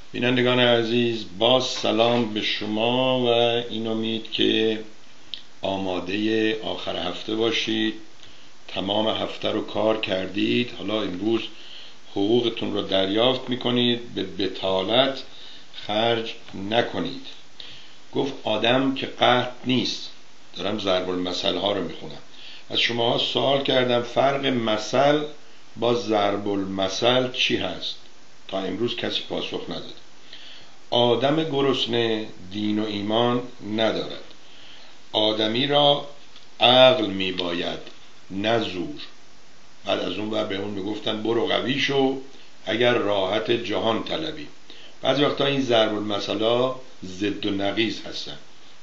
بینندگان عزیز، با سلام به شما و این امید که آماده آخر هفته باشید. تمام هفته رو کار کردید، حالا امروز حقوقتون رو دریافت میکنید، به بتالت خرج نکنید. گفت آدم که قحط نیست. دارم ضرب المثل ها رو میخونم. از شما سوال کردم فرق مثل با ضرب المثل چی هست؟ تا امروز کسی پاسخ نداد. آدم گرسنه دین و ایمان ندارد. آدمی را عقل میباید، نه زور. بعد از اون به اون میگفتن برو قوی شو اگر راحت جهان طلبی. بعضی وقتا این ضرب المثلا ضد و نقیض هستن.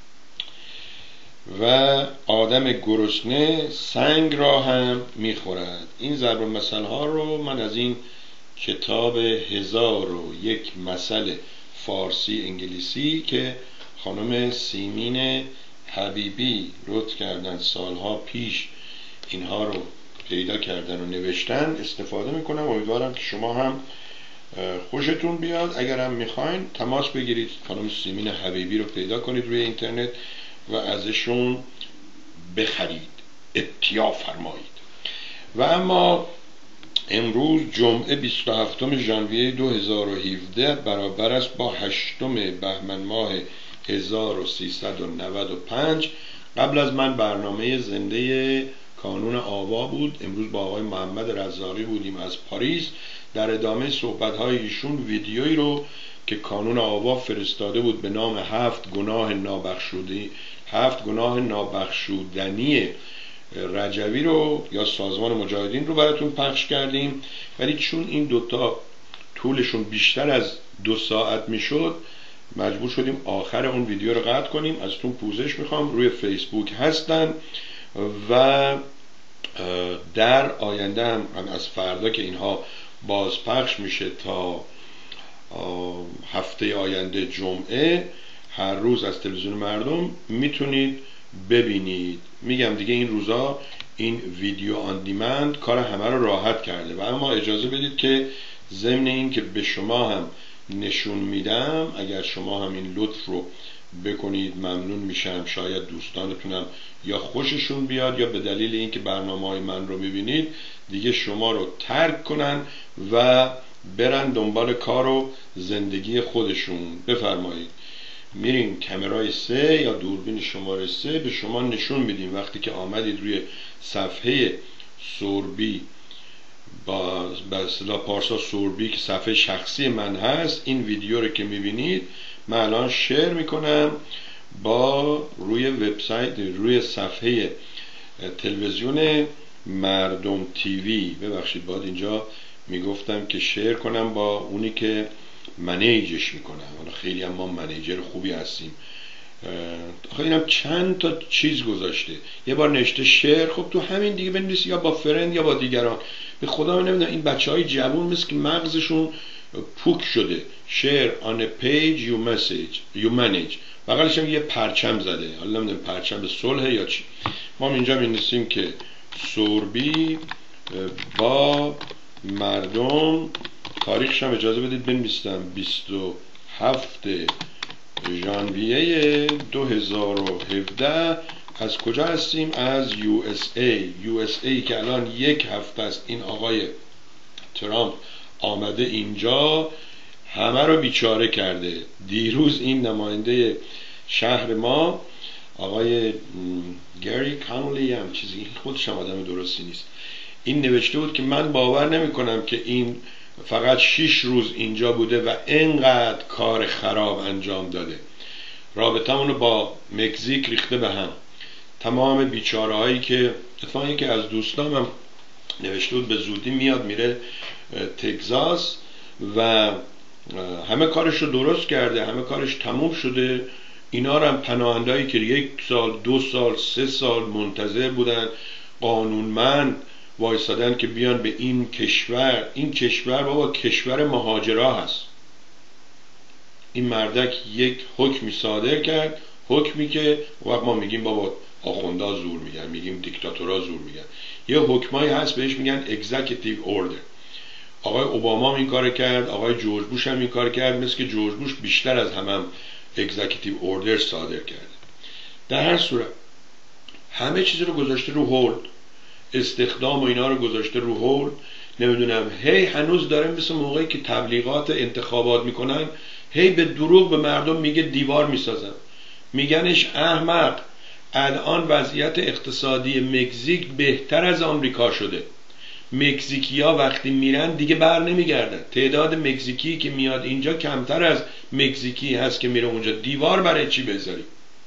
و آدم گرسنه سنگ را هم میخورد. این ضرب المثل ها رو من از این کتاب 1001 مثل فارسی انگلیسی که خانم سیمین حبیبی لطف کردن سالها پیش اینها رو پیدا کردن و نوشتن استفاده میکنم. امیدوارم که شما هم خوشتون بیاد. اگر هم میخواین تماس بگیرید، خانم سیمین حبیبی رو پیدا کنید روی اینترنت و ازشون بخرید، اتیا فرمایید. و اما امروز جمعه 27 ژانویه 2017 برابر است با 8 بهمن ماه 1395. قبل از من برنامه زنده کانون آوا بود. امروز با آقای محمد رزاقی بودیم از پاریس. در ادامه صحبت‌های ایشون ویدیویی رو که کانون آوا فرستاده بود به نام 7 گناه نابخشودنی رجوی رو یا سازمان مجاهدین رو براتون پخش کردیم. ولی چون این دوتا طولشون بیشتر از 2 ساعت میشد مجبور شدیم آخر اون ویدیو رو قطع کنیم. ازتون پوزش میخوام. روی فیسبوک هستن و در آینده هم از فردا که اینها بازپخش میشه تا هفته آینده جمعه هر روز از تلویزیون مردم میتونید ببینید. میگم دیگه این روزا این ویدیو آن دیمند کار همه رو راحت کرده. و اما اجازه بدید که ضمن این که به شما هم نشون میدم، اگر شما هم این لطف رو بکنید ممنون میشم. شاید دوستانتونم یا خوششون بیاد یا به دلیل اینکه برنامه‌های من رو ببینید دیگه شما رو ترک کنن و برن دنبال کار و زندگی خودشون. بفرمایید. میریم کامرای 3 یا دوربین شماره 3 به شما نشون میدیم. وقتی که آمدید روی صفحه سوربی با اصطلاح پارسا سوربی که صفحه شخصی من هست، این ویدیو رو که میبینید من الان شیر میکنم با روی وبسایت، روی صفحه تلویزیون مردم تیوی. ببخشید باید اینجا میگفتم که شیر کنم با اونی که منیجش میکنم. حالا خیلی هم ما منیجر خوبی هستیم. آخه اینم چند تا چیز گذاشته. یه بار نوشته شیر، خب تو همین دیگه بنویس یا با فرند یا با دیگران. به خدا من نمیدونم این بچهای جوون مثل که مغزشون پوک شده. شیر on a page you manage. بغلش هم یه پرچم زده. حالا نمیدونم پرچم صلح یا چی. ما اینجا می‌نویسیم که سوربی با مردم. تاریخش هم اجازه بدید بنویسم 27 ژانویه 2017. از کجا هستیم؟ از USA که الان 1 هفته است این آقای ترامپ آمده اینجا همه رو بیچاره کرده. دیروز این نماینده شهر ما آقای گری کانلی هم چیزی، خودش هم آدم درستی نیست، این نوشته بود که من باور نمی کنم که این فقط 6 روز اینجا بوده و اینقدر کار خراب انجام داده. رابطمونو با مکزیک ریخته به هم. تمام بیچاره هایی که اتفاقی که از دوستام هم نوشته بود به زودی میاد میره تگزاس و همه کارش رو درست کرده، همه کارش تموم شده. اینا رو هم پناهندهایی که 1 سال 2 سال 3 سال منتظر بودن قانونمند وایسادن که بیان به این کشور. این کشور بابا کشور مهاجرا هست. این مردک یک حکمی صادر کرد، حکمی که وقت ما میگیم بابا آخوندا زور میگن، میگیم دیکتاتورا زور میگن. یه حکمایی هست بهش میگن executive order. آقای اوباما هم این کار کرد، آقای جورج بوش هم این کار کرد، مثل که جورج بوش بیشتر از همه اگزیکیتیو اوردر صادر کرد. در هر صورت همه چیز رو گذاشته رو هولد، استخدام و اینا رو گذاشته رو هولد. نمیدونم هی هنوز داره مثل موقعی که تبلیغات انتخابات میکنن هی به دروغ به مردم میگه دیوار میسازم. میگنش احمق، الان وضعیت اقتصادی مکزیک بهتر از آمریکا شده. مکزیکیا وقتی میرن دیگه بر نمیگردن. تعداد مکزیکی که میاد اینجا کمتر از مکزیکی هست که میره اونجا. دیوار برای چی بذاری؟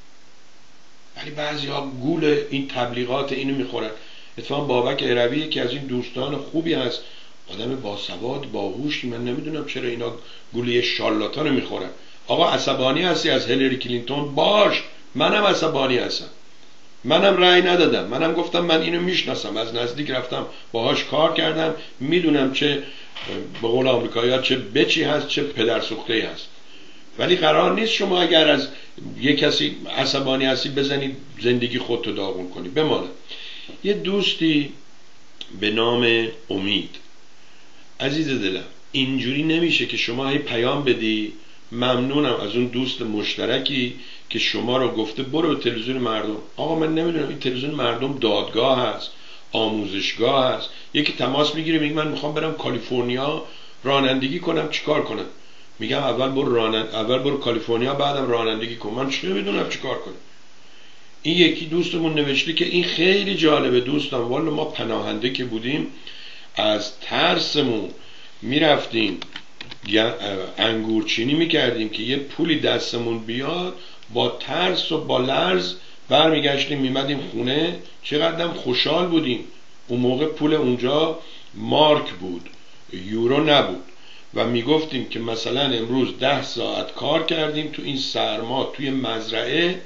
ولی بعضی‌ها گول این تبلیغات اینو میخورن. اتفاقا بابک عربی که از این دوستان خوبی هست، آدم باسواد باهوشی، من نمیدونم چرا اینا گولی شارلاتان رو میخورن. آقا عصبانی هستی از هیلاری کلینتون؟ باش، منم عصبانی هستم، منم رأی ندادم، منم گفتم من اینو میشناسم، از نزدیک رفتم باهاش کار کردم، میدونم چه به قول آمریکایی‌ها چه بچی هست چه پدرسوخته‌ای هست. ولی قرار نیست شما اگر از یک کسی عصبانی هستی بزنید زندگی خودتو داغون کنی. بمانه یه دوستی به نام امید، عزیز دلم اینجوری نمیشه که شما هی پیام بدی ممنونم از اون دوست مشترکی که شما رو گفته برو به تلویزیون مردم. آقا من نمیدونم این تلویزیون مردم دادگاه هست، آموزشگاه هست. یکی تماس میگیره میگه من میخوام برم کالیفرنیا رانندگی کنم، چیکار کنم؟ میگم اول برو کالیفرنیا بعدم رانندگی کن. من چه میدونم چیکار کنم؟ این یکی دوستمون نوشته که این خیلی جالبه دوستان، والا ما پناهنده که بودیم از ترسمون میرفتیم انگورچینی میکردیم که یه پولی دستمون بیاد، با ترس و با لرز برمیگشتیم میمدیم خونه. چقدرم خوشحال بودیم. اون موقع پول اونجا مارک بود، یورو نبود، و میگفتیم که مثلا امروز 10 ساعت کار کردیم تو این سرما توی مزرعه،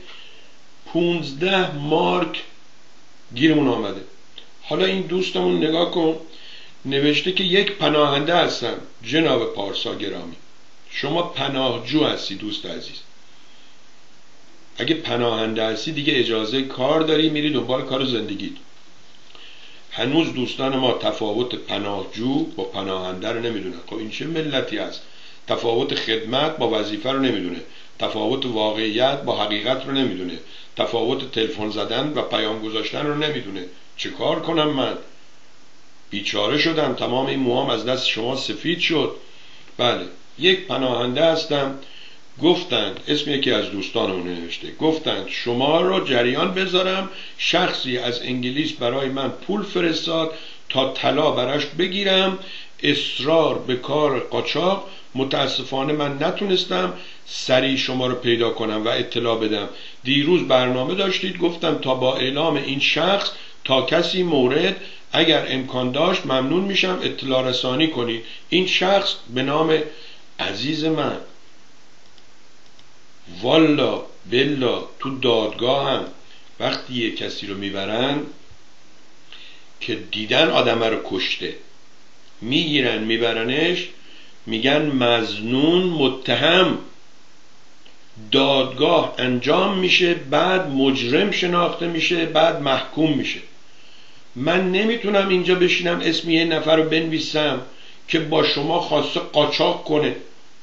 15 مارک گیرمون آمده. حالا این دوستمون نگاه کن، نوشته که یک پناهنده هستم جناب پارسا گرامی. شما پناهجو هستی دوست عزیز. اگه پناهنده هستی دیگه اجازه کار داری، میری دنبال کار زندگیت. هنوز دوستان ما تفاوت پناهجو با پناهنده رو نمیدونن. خب این چه ملتی هست؟ تفاوت خدمت با وظیفه رو نمیدونه، تفاوت واقعیت با حقیقت رو نمیدونه، تفاوت تلفن زدن و پیام گذاشتن رو نمیدونه. چه کار کنم من؟ بیچاره شدم، تمام این موهام از دست شما سفید شد. بله یک پناهنده هستم. گفتند، اسم یکی از دوستانمون نوشته، گفتند شما رو جریان بذارم، شخصی از انگلیس برای من پول فرستاد تا طلا براش بگیرم، اصرار به کار قاچاق. متاسفانه من نتونستم سریع شما رو پیدا کنم و اطلاع بدم. دیروز برنامه داشتید، گفتم تا با اعلام این شخص تا کسی مورد اگر امکان داشت ممنون میشم اطلاع رسانی کنید. این شخص به نام عزیز من، والا بلا تو دادگاه هم وقتی یه کسی رو میبرن که دیدن آدم رو کشته، میگیرن میبرنش، میگن مظنون متهم، دادگاه انجام میشه، بعد مجرم شناخته میشه، بعد محکوم میشه. من نمیتونم اینجا بشینم اسم یه نفر رو بنویسم که با شما خواسته قاچاق کنه.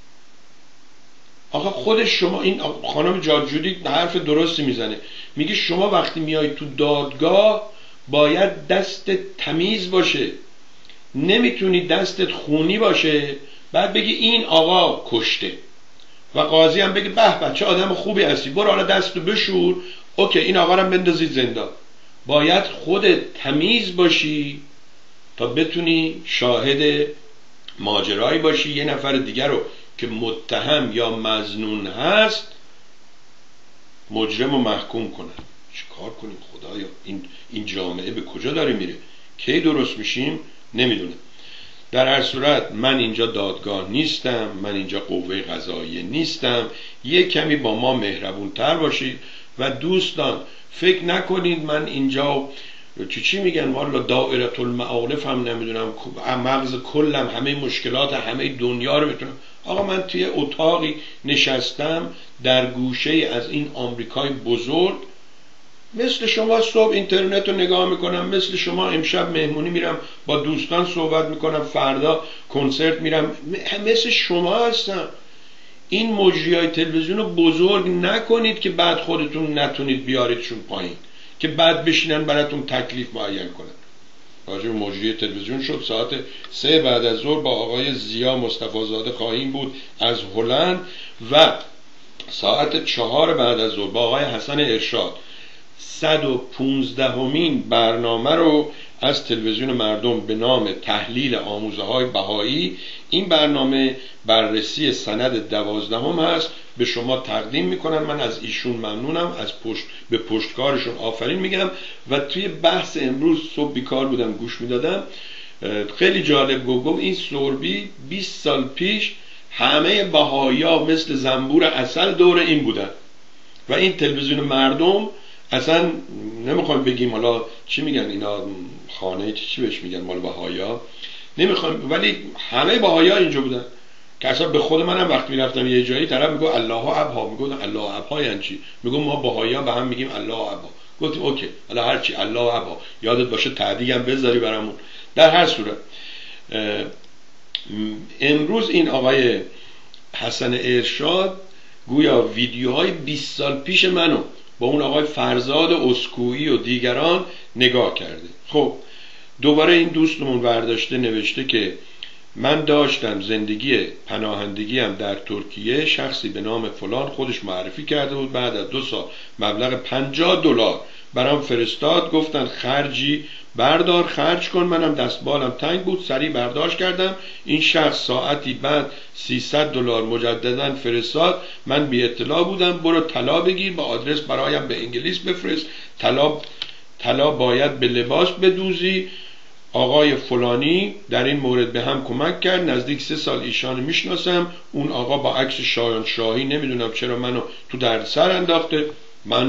آقا خود شما، این خانم جاجودی حرف درستی میزنه، میگه شما وقتی میای تو دادگاه باید دستت تمیز باشه، نمیتونی دستت خونی باشه بعد بگی این آقا کشته و قاضی هم بگه به بچه آدم خوبی هستی برو حالا دستو بشور، اوکی این آقا رو بندازید زندان. باید خودت تمیز باشی تا بتونی شاهد ماجرایی باشی، یه نفر دیگر رو که متهم یا مظنون هست مجرم و محکوم کنن. چه کار کنیم خدایا؟ این جامعه به کجا داره میره؟ کی درست میشیم؟ نمیدونم. در هر صورت من اینجا دادگاه نیستم، من اینجا قوه قضاییه نیستم. یه کمی با ما مهربون تر باشید و دوستان فکر نکنید من اینجا چی میگن والا دائره المعارف هم نمیدونم مغز کلم همه مشکلات همه دنیا رو میتونم. آقا من توی اتاقی نشستم در گوشه از این آمریکای بزرگ مثل شما صبح اینترنت رو نگاه میکنم، مثل شما امشب مهمونی میرم با دوستان صحبت میکنم، فردا کنسرت میرم، مثل شما هستم. این مجریای تلویزیون رو بزرگ نکنید که بعد خودتون نتونید بیاریدشون پایین، که بعد بشینن براتون تکلیف معین کنن. راجع به مجری تلویزیون شد. ساعت 3 بعد از ظهر با آقای زیا مصطفی زاده خواهیم بود از هلند و ساعت 4 بعد از ظهر با آقای حسن ارشاد 115مین برنامه رو از تلویزیون مردم به نام تحلیل آموزه های بهایی، این برنامه بررسی سند 12 هست، به شما تقدیم میکنن. من از ایشون ممنونم، از به پشتکارشون آفرین میگم. و توی بحث امروز صبح بیکار بودم گوش میدادم، خیلی جالب گفت این سوربی 20 سال پیش همه بهایی‌ها مثل زنبور عسل دور این بودن و این تلویزیون مردم اصلا نمیخوایم بگیم حالا چی میگن اینا، خانه چی بهش میگن مال بهایی‌ها نمیخوایم، ولی همه بهایی‌ها اینجا بودن که اصلا به خود منم وقتی میرفتم یه جایی طرف میگه الله ابها، میگه الله ابها یعنی چی؟ میگم ما بهایی‌ها به هم میگیم الله ابها. گفتم اوکی حالا هر چی الله ابها، یادت باشه تعدیق هم بذاری برامون. در هر صورت امروز این آقای حسن ارشاد گویا ویدیوهای 20 سال پیش منو با اون آقای فرزاد اسکویی و دیگران نگاه کرده. خب دوباره این دوستمون برداشته نوشته که من داشتم زندگی پناهندگیم در ترکیه، شخصی به نام فلان خودش معرفی کرده بود، بعد از 2 سال مبلغ $50 برام فرستاد، گفتن خرجی بردار خرج کن، منم دستبالم تنگ بود سریع برداشت کردم. این شخص ساعتی بعد $300 مجددا فرستاد، من بی اطلاع بودم، برو طلا بگیر با آدرس برایم به انگلیس بفرست، طلا باید به لباس بدوزی، آقای فلانی در این مورد به هم کمک کرد، نزدیک 3 سال ایشان میشناسم، اون آقا با عکس شایان شاهی نمیدونم چرا منو تو دردسر انداخته. من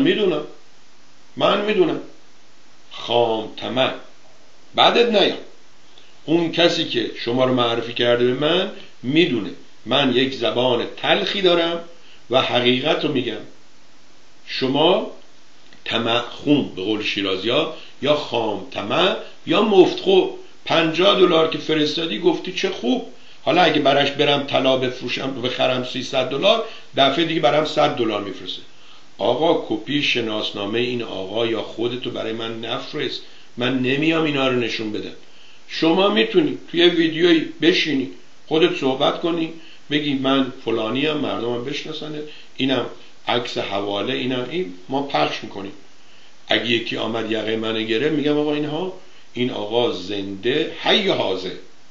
میدونم خام طمع بعدت نیام. اون کسی که شما رو معرفی کرده به من میدونه من یک زبان تلخی دارم و حقیقت رو میگم. شما طمع خون به قول شیرازی‌ها، یا خام طمع یا مفتخو. $50 که فرستادی گفتی چه خوب، حالا اگه براش برم طلا بفروشم بخرم $300 دفعه دیگه برام $100 میفرسته. آقا کپی شناسنامه این آقا یا خودتو برای من نفرست، من نمیام اینا رو نشون بدم. شما میتونی توی ویدیویی بشینی خودت صحبت کنی بگی من فلانی ام، مردمم بشناسنه، اینم عکس حواله، اینم این ما پخش میکنیم. اگه یکی آمد یقه منو گرفت میگم آقا این آقا زنده حی حاضر.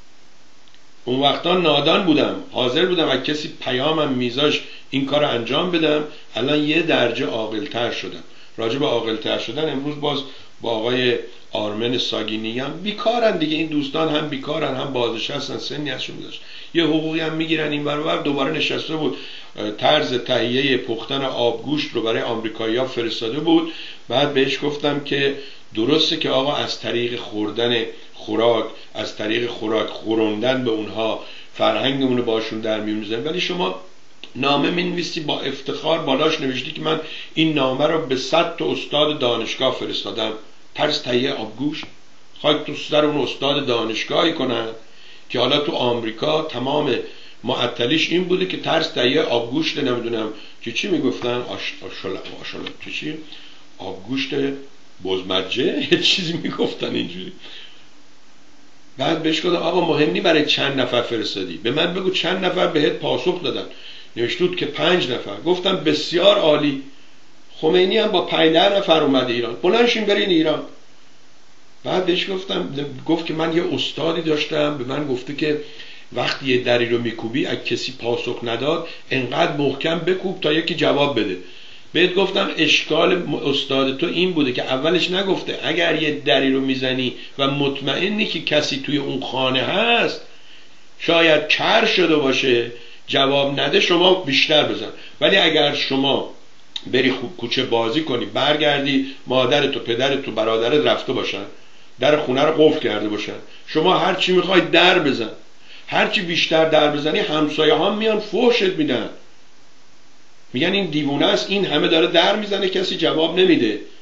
اون وقتا نادان بودم، حاضر بودم اگه کسی پیامم میذاش این کار انجام بدم. الان یه درجه عاقل‌تر شدم. راجع به عاقل‌تر شدن امروز باز با آقای آرمن ساگینیان بیکارن دیگه، این دوستان هم بیکارن هم بازنشستن، سنی ازشون گذشت، یه حقوقی هم میگیرن. این ور دوباره نشسته بود طرز تهیه پختن آبگوشت رو برای آمریکایی‌ها فرستاده بود. بعد بهش گفتم که درسته که آقا از طریق خوردن خوراک، از طریق خوراک خوروندن به اونها فرهنگمون رو باشون در میون میذاریم، ولی شما نامه مینویسی با افتخار بالاش نوشتی که من این نامه رو به 100 تا استاد دانشگاه فرستادم طرز تهیه آبگوشت. خواهی تو سر اون استاد دانشگاهی کنن که حالا تو آمریکا تمام معطلیش این بوده که طرز تهیه آبگوشت نمیدونم که چی میگفتن چی آبگوشت بزمجه یه چیزی میگفتن اینجوری. بعد بهش گفتم آقا مهم نی برای چند نفر فرستادی، به من بگو چند نفر بهت پاسخ دادن. نوشتود که 5 نفر. گفتم بسیار عالی، خمینی هم با 15 نفر اومده ایران، بلندشین برین ایران. بعد بهش گفت که من یه استادی داشتم به من گفته که وقتی یه دری رو میکوبی اگه کسی پاسخ نداد انقدر محکم بکوب تا یکی جواب بده. بهت گفتم اشکال استاد تو این بوده که اولش نگفته اگر یه دری رو میزنی و مطمئنی که کسی توی اون خانه هست، شاید کر شده باشه جواب نده، شما بیشتر بزن. ولی اگر شما بری کوچه بازی کنی برگردی مادرت و پدرت و برادرت رفته باشن در خونه رو قفل کرده باشن، شما هر چی میخوای در بزن، هر چی بیشتر در بزنی همسایه ها میان فحشت میدن، میگن این دیوونه است این همه داره در میزنه کسی جواب نمیده.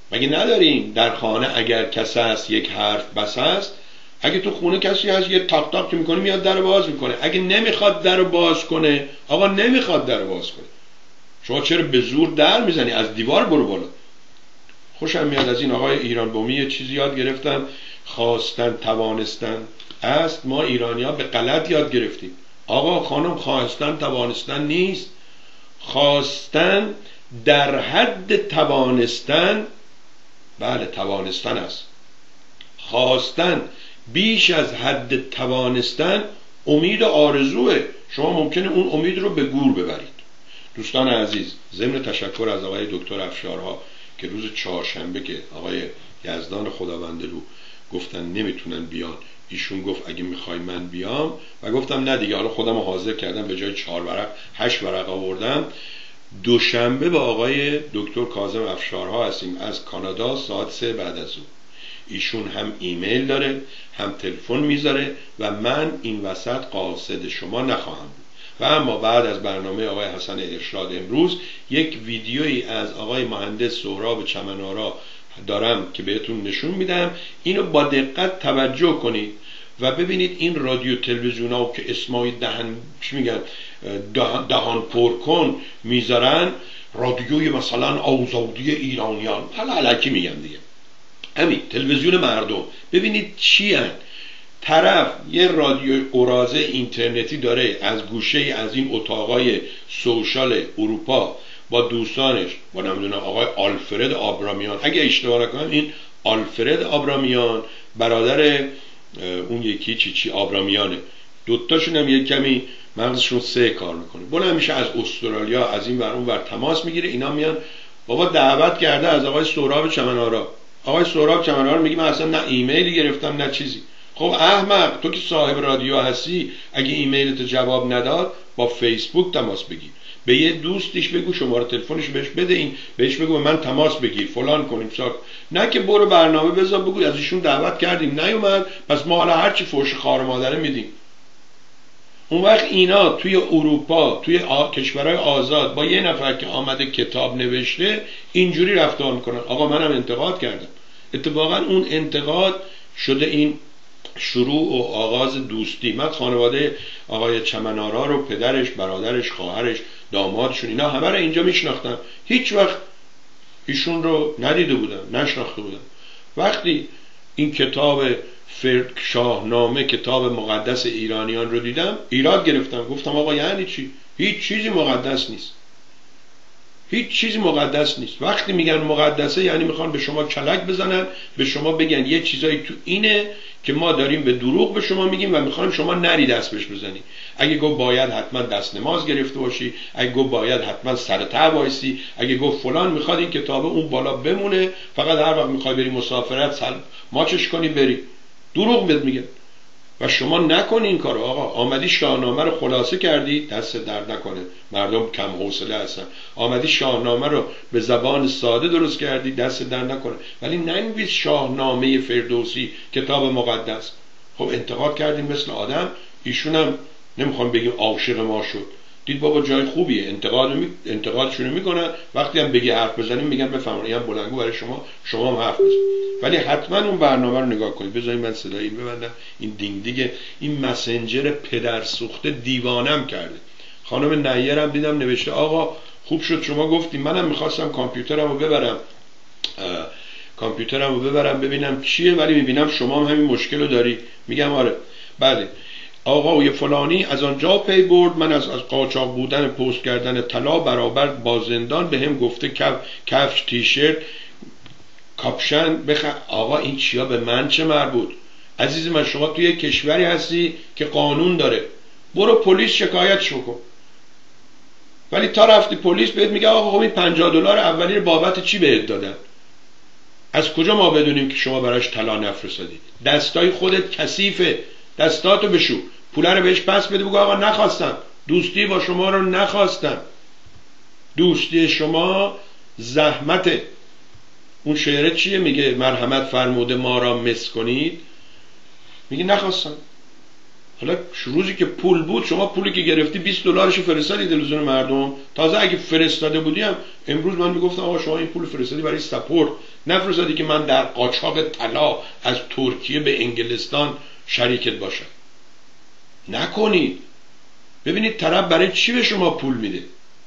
مگه نداریم در خانه اگر کس است یک حرف بس است؟ اگه تو خونه کسی هست یه تاق تاق که میکنه میاد در باز میکنه. اگه نمیخواد در باز کنه، آقا نمیخواد در باز کنه، شما چرا به زور در میزنی؟ از دیوار برو بالا. خوشم میاد از این آقای ایران بومی یه چیزی یاد گرفتم، خواستن توانستن است. ما ایرانی ها به غلط یاد گرفتیم. آقا خانم، خواستن توانستن نیست. خواستن در حد توانستن، بله توانستن است. خواستن بیش از حد توانستن امید و آرزوه. شما ممکنه اون امید رو به گور ببرید. دوستان عزیز، ضمن تشکر از آقای دکتر افشارها که روز چهارشنبه که آقای یزدان خداونده رو گفتن نمیتونن بیان، ایشون گفت اگه میخوای من بیام، و گفتم نه دیگه، حالا خودم رو حاضر کردم، به جای 4 ورق 8 ورق آوردم. دوشنبه با آقای دکتر کاظم افشارها هستیم از کانادا ساعت 3 بعد از ظهر. ایشون هم ایمیل داره، هم تلفن میذاره و من این وسط قاصد شما نخواهم بود. و اما بعد از برنامه آقای حسن ارشاد امروز یک ویدیویی از آقای مهندس سهراب چمنارا دارم که بهتون نشون میدم. اینو با دقت توجه کنید و ببینید این رادیو تلویزیون ها که اسمای دهان پر کن میذارن، رادیوی مثلا آزادی ایرانیان، حالا الکی میگم دیگه، همین تلویزیون مردم. ببینید چی هن؟ طرف یه رادیو قراضه اینترنتی داره از گوشه از این اتاقای سوشال اروپا با دوستانش، با نمیدونم آقای آلفرد آبرامیان، اگه اشتباه نکنم این آلفرد آبرامیان برادر اون یکی چی آبرامیانه، دوتاشون هم یک کمی مغزشون 3 کار میکنه. بلند میشه از استرالیا از این ور اون ور تماس میگیره، اینا میان بابا دعوت کرده از آقای سهراب چمنارا. آقای سهراب چمنارا میگه من اصلا نه ایمیلی گرفتم نه چیزی. خب احمق، تو که صاحب رادیو هستی، اگه ایمیلت جواب نداد با فیسبوک تماس بگیر، به یه دوستش بگو شماره تلفنش بهش بده، این بهش بگو من تماس بگیر فلان کنیم نه که برو برنامه بذار بگو از ایشون دعوت کردیم نیومد، پس ما حالا هرچی فوش خار مادره میدیم. اون وقت اینا توی اروپا توی کشورهای آزاد با یه نفر که آمده کتاب نوشته اینجوری رفتار میکنن. آقا منم انتقاد کردم، اتفاقا اون انتقاد شده این شروع و آغاز دوستی. من خانواده آقای چمنارا رو، پدرش، برادرش، خواهرش، دامادشون، اینا همه رو اینجا میشناختم، هیچ وقت ایشون رو ندیده بودم، نشناخته بودم. وقتی این کتاب شاهنامه، کتاب مقدس ایرانیان رو دیدم ایراد گرفتم، گفتم آقا یعنی چی؟ هیچ چیزی مقدس نیست، هیچ چیزی مقدس نیست. وقتی میگن مقدسه یعنی میخوان به شما کلک بزنن، به شما بگن یه چیزایی تو اینه که ما داریم به دروغ به شما میگیم و میخوایم شما نری دست بهش بزنی. اگه گفت باید حتما دست نماز گرفته باشی، اگه گفت باید حتما سر ته وایسی، اگه گفت فلان میخواد این کتاب اون بالا بمونه، فقط هر وقت میخوای بری مسافرت ماچش کنی بری. دروغ بهت میگن و شما نکنی این کارو. آقا آمدی شاهنامه رو خلاصه کردی، دست درد نکنه، مردم کم حوصله هستن، آمدی شاهنامه رو به زبان ساده درست کردی، دست درد نکنه، ولی ننویس شاهنامه فردوسی کتاب مقدس. خب انتقاد کردیم مثل آدم. ایشونم نمیخوام بگیم عاشق ما شد، دید بابا جای خوبیه، انتقادشونو میکنن، وقتی هم بگی حرف بزنیم میگن بفرمایید هم بلنگو برای شما هم حرف بزن. ولی حتما اون برنامه رو نگاه کنید. بذارید من صدای این ببندم، این دینگ دیگه این مسنجر پدر سوخته دیوانم کرده. خانم نیرم دیدم نوشته آقا خوب شد شما گفتیم، منم میخواستم کامپیوترمو ببرم ببینم چیه، ولی میبینم شما هم همین مشکل رو داری. میگم آره بله آقای فلانی از آنجا پی برد، من از قاچاق بودن پست کردن طلا برابر با زندان به هم گفته کفش تیشرت کاپشن آقا این چیا به من چه مربوط؟ عزیز من شما توی کشوری هستی که قانون داره، برو پلیس شکایتش بکن. ولی تا رفتی پلیس بهت میگه آقا خب این $50 اولی رو بابت چی بهت دادن؟ از کجا ما بدونیم که شما براش طلا نفرستادید؟ دستای خودت کثیفه، دستاتو بشو، پوله رو بهش پس بده، بگو آقا نخواستم، دوستی با شما رو نخواستم، دوستی شما زحمته. اون شعره چیه؟ میگه مرحمت فرموده ما را مس کنید، میگه نخواستم. حالا روزی که پول بود، شما پولی که گرفتی 20 دلارشو فرستادی تلویزیون مردم. تازه اگه فرستاده بودیم امروز من میگفتم آقا شما این پول فرستادی برای سپورت، نفرستادی که من در قاچاق طلا از ترکیه به انگلستان شریکت باشم. نکنید. ببینید طرف برای چی به شما پول میده.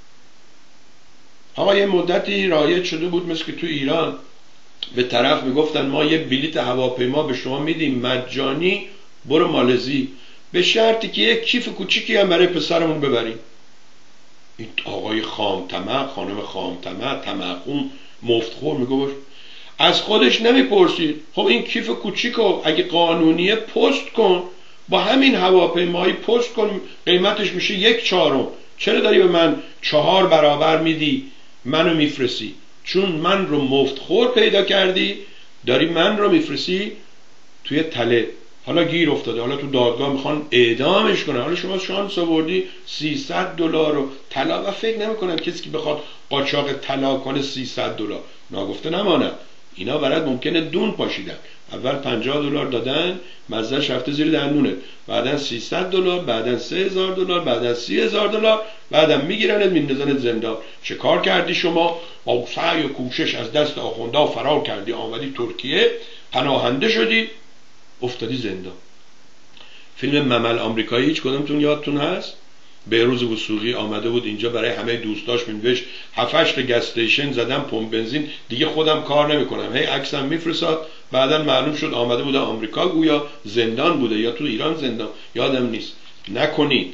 آقا یه مدتی رایج شده بود مثل که تو ایران به طرف میگفتن ما یه بلیت هواپیما به شما میدیم مجانی، برو مالزی، به شرطی که یک کیف کوچیکی هم برای پسرمون ببریم. این آقای خامطمع، خانم خامطمع، طمعخون، مفتخور میگه از خودش نمیپرسید خب این کیف کوچیکو اگه قانونیه پست کن، با همین هواپیمایی پست کن، قیمتش میشه 1/4. چرا داری به من 4 برابر میدی منو میفرستی؟ چون من رو مفتخور پیدا کردی داری من رو میفرستی توی تله. حالا گیر افتاده، حالا تو دادگاه میخوان اعدامش کنن. حالا شما شانس آوردی 300 دلار رو طلا، و فکر نمیکنم کسی که بخواد قاچاق طلا کنه 300 دلار ناگفته نماند. اینا برات ممکنه دون پاشیدن. اول 50 دلار دادن، مزهش رفته زیر دندونت، بعدن 300 دلار، بعدن 3000 دلار، بعدن 30000 دلار، بعدن میگیرنت میندازنت زندان. چه کار کردی شما؟ با سعی و کوشش از دست آخوندا فرار کردی، آمدی ترکیه، پناهنده شدی، افتادی زندان. فیلم ممل آمریکایی هیچ کدومتون یادتون هست؟ بهروز وثوقی آمده بود اینجا برای همه دوستاش مینوشت 7-8 گس استیشن زدم پمپ بنزین دیگه خودم کار نمیکنم، هی عکسم میفرستاد. بعدن معلوم شد آمده بود آمریکا، گویا زندان بوده یا تو ایران زندان، یادم نیست. نکنید.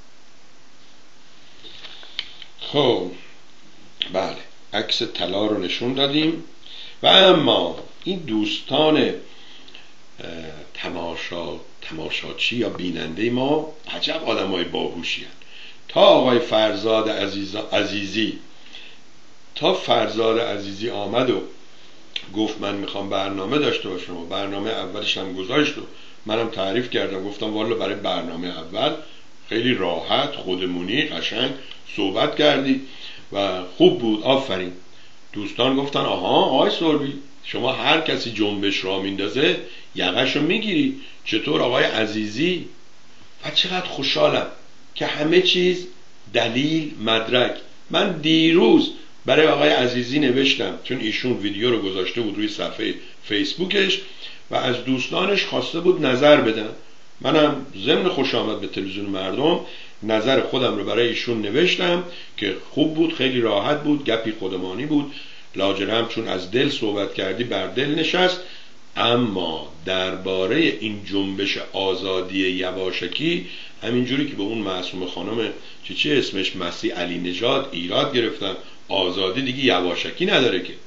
خب بله، عکس طلا رو نشون دادیم. و اما این دوستان تماشاچی یا بیننده ما عجب آدمای باهوشی هستند. تا آقای فرزاد عزیزی آمد و گفت من میخوام برنامه داشته باشم و برنامه اولش هم گذاشت و منم تعریف کردم، گفتم والا برای برنامه اول خیلی راحت خودمونی قشنگ صحبت کردی و خوب بود، آفرین. دوستان گفتن آها آقای سربی شما هر کسی جنبش را میندازه یقه‌شو میگیری، چطور آقای عزیزی؟ و چقدر خوشحالم که همه چیز دلیل مدرک. من دیروز برای آقای عزیزی نوشتم چون ایشون ویدیو رو گذاشته بود روی صفحه فیسبوکش و از دوستانش خواسته بود نظر بدن. منم ضمن خوش آمد به تلویزیون مردم نظر خودم رو برای ایشون نوشتم که خوب بود، خیلی راحت بود، گپی خودمانی بود، لاجرم چون از دل صحبت کردی بر دل نشست. اما درباره این جنبش آزادی یواشکی همینجوری که به اون معصوم خانم چی اسمش مسیح علی نژاد ایراد گرفتن، آزادی دیگه یواشکی نداره که.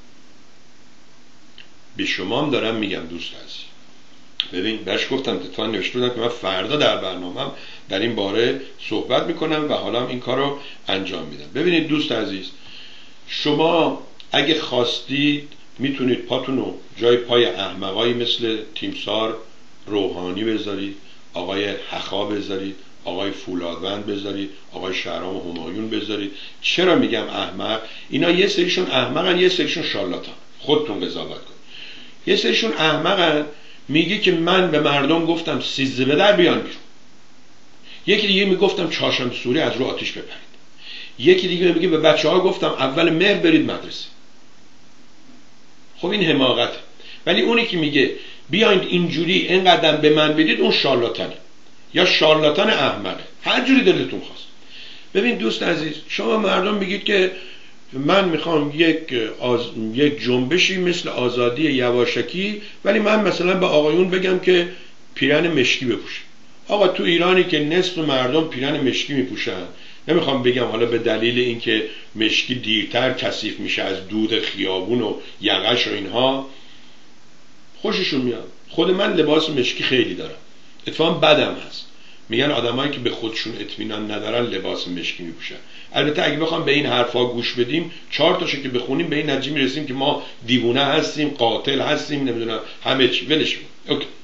به شما هم دارم میگم دوست عزیز، ببین بهش گفتم اتفاقا نوشته بودم که من فردا در برنامه‌ام در این باره صحبت میکنم و حالا این کار رو انجام میدم. ببینید دوست عزیز، شما اگه خواستید میتونید پاتون رو جای پای احمقایی مثل تیمسار روحانی بذارید، آقای حخا بذارید، آقای فولادوند بذارید، آقای شهرام همایون بذارید. چرا میگم احمق؟ اینا یه سریشون احمقن، یه سریشون شارلاتان. خودتون قضاوت کنید. یه سریشون احمقن، میگه که من به مردم گفتم 13 به در بیان بیرون. یکی دیگه میگفتم چهارشنبه سوری از رو آتیش بپرید. یکی دیگه میگه به بچه‌ها گفتم اول مهر برید مدرسه. خب این حماقته. ولی اونی که میگه بیاید اینجوری اینقدر به من بدید اون شارلاتانه یا شارلاتان احمقه، هر جوری دلتون خواست. ببین دوست عزیز، شما مردم میگید که من میخوام یک جنبشی مثل آزادی یواشکی، ولی من مثلا به آقایون بگم که پیرن مشکی بپوشن. آقا تو ایرانی که نصف مردم پیرن مشکی میپوشن، نمیخوام بگم حالا به دلیل اینکه مشکی دیرتر کثیف میشه از دود خیابون و یقش و اینها خوششون میاد. خود من لباس مشکی خیلی دارم، اتفاقا بدم هست. میگن آدمایی که به خودشون اطمینان ندارن لباس مشکی میپوشن. البته اگه بخوام به این حرفا گوش بدیم 4 تاشو که بخونیم به این نتیجه میرسیم که ما دیوونه هستیم، قاتل هستیم، نمیدونم همه چی. ولش کن. اوکی.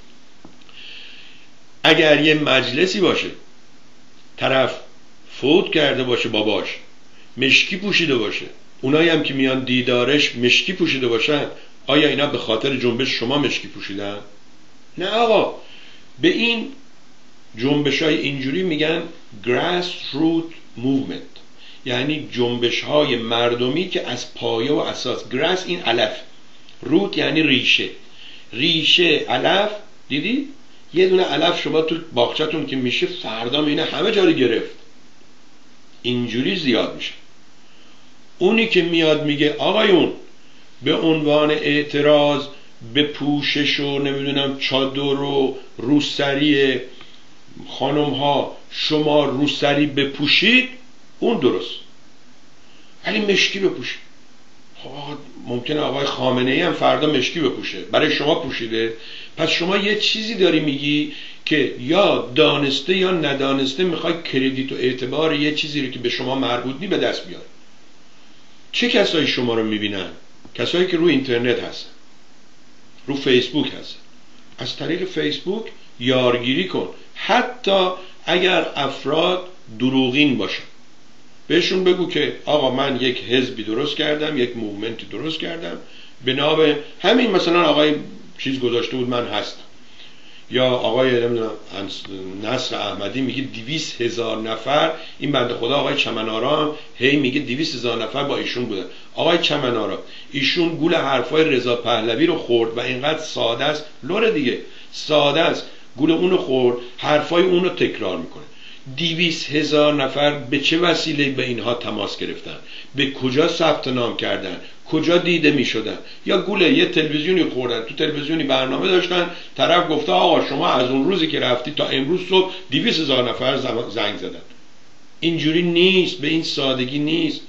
اگر یه مجلسی باشه طرف فوت کرده باشه، باباش مشکی پوشیده باشه، اونایی هم که میان دیدارش مشکی پوشیده باشن، آیا اینا به خاطر جنبش شما مشکی پوشیدن؟ نه آقا، به این جنبش‌های اینجوری میگن grassroots movement، یعنی جنبش‌های مردمی که از پایه و اساس، grass این علف، root یعنی ریشه، ریشه علف. دیدی یه دونه علف شما تو باغچه‌تون که میشه فردا میبینه همه جا رو گرفت، اینجوری زیاد میشه. اونی که میاد میگه آقایون به عنوان اعتراض به پوشش و نمیدونم چادر و روسری خانم ها شما روسری بپوشید، اون درست، ولی مشکی بپوشید. ممکنه آقای خامنه ای هم فردا مشکی بپوشه، برای شما پوشیده. پس شما یه چیزی داری میگی که یا دانسته یا ندانسته میخوای کردیت و اعتبار یه چیزی رو که به شما مربوط نی به دست بیاری. چه کسایی شما رو میبینن؟ کسایی که رو اینترنت هستن، رو فیسبوک هستن. از طریق فیسبوک یارگیری کن، حتی اگر افراد دروغین باشن بهشون بگو که آقا من یک حزبی درست کردم، یک موومنتی درست کردم به نام همین، مثلا آقای چیز گذاشته بود من هستم، یا آقای نمیدونم نصر احمدی میگه 200,000 نفر، این بنده خدا آقای چمنارا هم هی میگه 200,000 نفر با ایشون بودن. آقای چمنارا ایشون گول حرفای رضا پهلوی رو خورد و اینقدر ساده است، لور دیگه ساده است، گول اونو خورد، حرفای اونو تکرار میکنه. 200,000 نفر به چه وسیله به اینها تماس گرفتن؟ به کجا ثبت نام کردن؟ کجا دیده می شدن؟ یا گوله یه تلویزیونی خوردن، تو تلویزیونی برنامه داشتن، طرف گفته آقا شما از اون روزی که رفتی تا امروز صبح 200,000 نفر زنگ زدن. اینجوری نیست، به این سادگی نیست.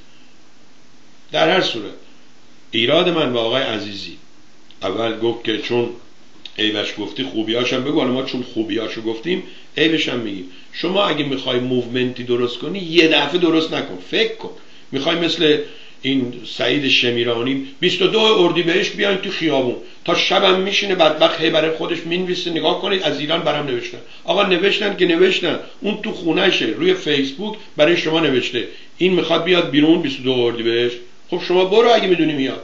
در هر صورت ایراد من با آقای عزیزی، اول گفت که چون عیبش گفتی خوبیاش هم بگو، ما چون خوبیاشو گفتیم عیبش هم میگیم. شما اگه میخوای موومنتی درست کنی یه دفعه درست نکن، فکر کن. میخوای مثل این سعید شمیرانی 22 اردیبهشت بیاین تو خیابون، تا شبم میشینه بدبخت هی برای خودش مینویسه، نگاه کنید از ایران برام نوشتن. آقا نوشتن که نوشتن، اون تو خونهشه روی فیسبوک برای شما نوشته این میخواد بیاد بیرون 22 اردیبهشت. خب شما برو اگه میدونی میاد،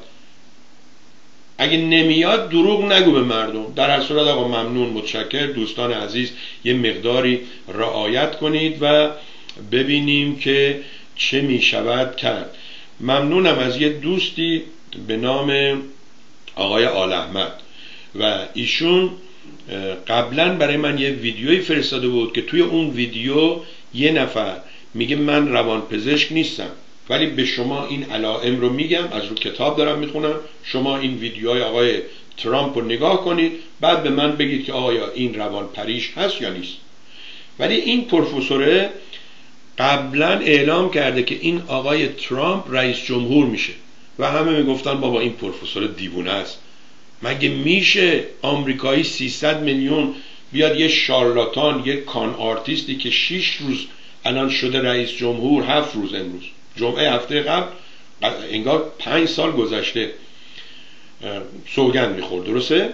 اگه نمیاد دروغ نگو به مردم. در هر صورت آقا ممنون، متشکر. دوستان عزیز یه مقداری رعایت کنید و ببینیم که چه میشود کرد. ممنونم از یه دوستی به نام آقای آل احمد و ایشون قبلا برای من یه ویدیویی فرستاده بود که توی اون ویدیو یه نفر میگه من روانپزشک نیستم ولی به شما این علائم رو میگم، از رو کتاب دارم میخونم، شما این ویدیوهای آقای ترامپ رو نگاه کنید بعد به من بگید که آیا این روانپریش هست یا نیست. ولی این پروفسوره قبلا اعلام کرده که این آقای ترامپ رئیس جمهور میشه و همه میگفتن بابا این پروفسور دیوونه است، مگه میشه آمریکایی 300 میلیون بیاد یه شارلاتان، یه کان آرتیستی که 6 روز الان شده رئیس جمهور، 7 روز امروز جمعه هفته قبل انگار 5 سال گذشته سوگند میخورد، درسته؟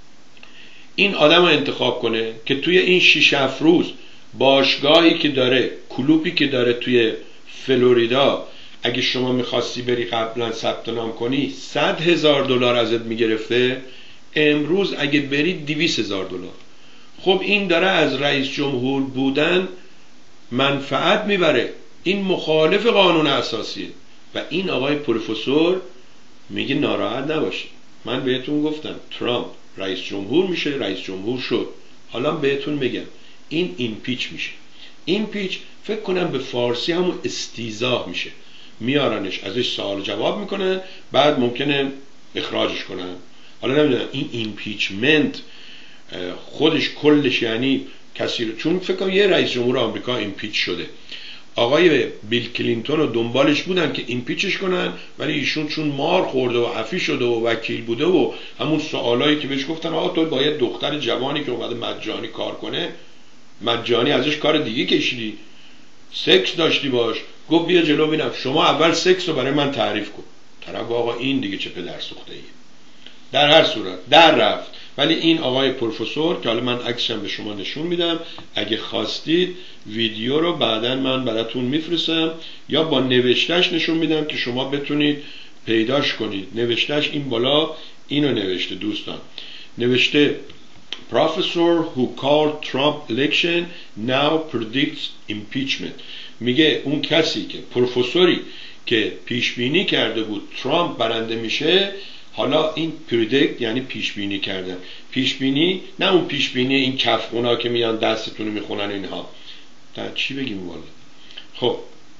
این آدم رو انتخاب کنه که توی این 6-7 روز باشگاهی که داره، کلوبی که داره توی فلوریدا، اگه شما میخواستی بری قبلا ثبت نام کنی 100,000 دلار ازت میگرفته، امروز اگه بری 200,000 دلار. خب این داره از رئیس جمهور بودن منفعت میبره، این مخالف قانون اساسیه. و این آقای پروفسور میگه ناراحت نباشید، من بهتون گفتم ترامپ رئیس جمهور میشه، رئیس جمهور شد، حالا بهتون میگم این ایمپیچ میشه. ایمپیچ فکر کنم به فارسی همون استیضاح میشه، میارنش ازش سوال جواب میکنن بعد ممکنه اخراجش کنن. حالا نمیدونم این ایمپیچمنت خودش کلش یعنی کسی رو، چون فکر کنم یه رئیس جمهور آمریکا ایمپیچ شده، آقای بیل کلینتون رو دنبالش بودن که ایمپیچش کنن ولی ایشون چون مار خورده و عفی شده و وکیل بوده و همون سوالایی که بهش گفتن آقا تو با یه دختر جوانی که اومده مجانی کار کنه، مجانی ازش کار دیگه کشیدی، سکس داشتی باش، گفت بیا جلو ببینم، شما اول سکس رو برای من تعریف کن. طرف آقا این دیگه چه پدر سوخته ایه. در هر صورت در رفت. ولی این آقای پروفسور که حالا من عکسش به شما نشون میدم، اگه خواستید ویدیو رو بعداً من براتون میفرستم یا با نوشتهش نشون میدم که شما بتونید پیداش کنید. نوشتهش این بالا اینو نوشته دوستان، نوشته Professor who called Trump election now predicts impeachment. میگه اون کسی که پروفسوری که پیش بینی کرده بود ترامپ برنده میشه، حالا این پردیکت یعنی پیش بینی کردن. پیش بینی نه اون پیش بینی این کفخونا که میان دستتون رو میخونن اینها. چی بگیم والا؟ خب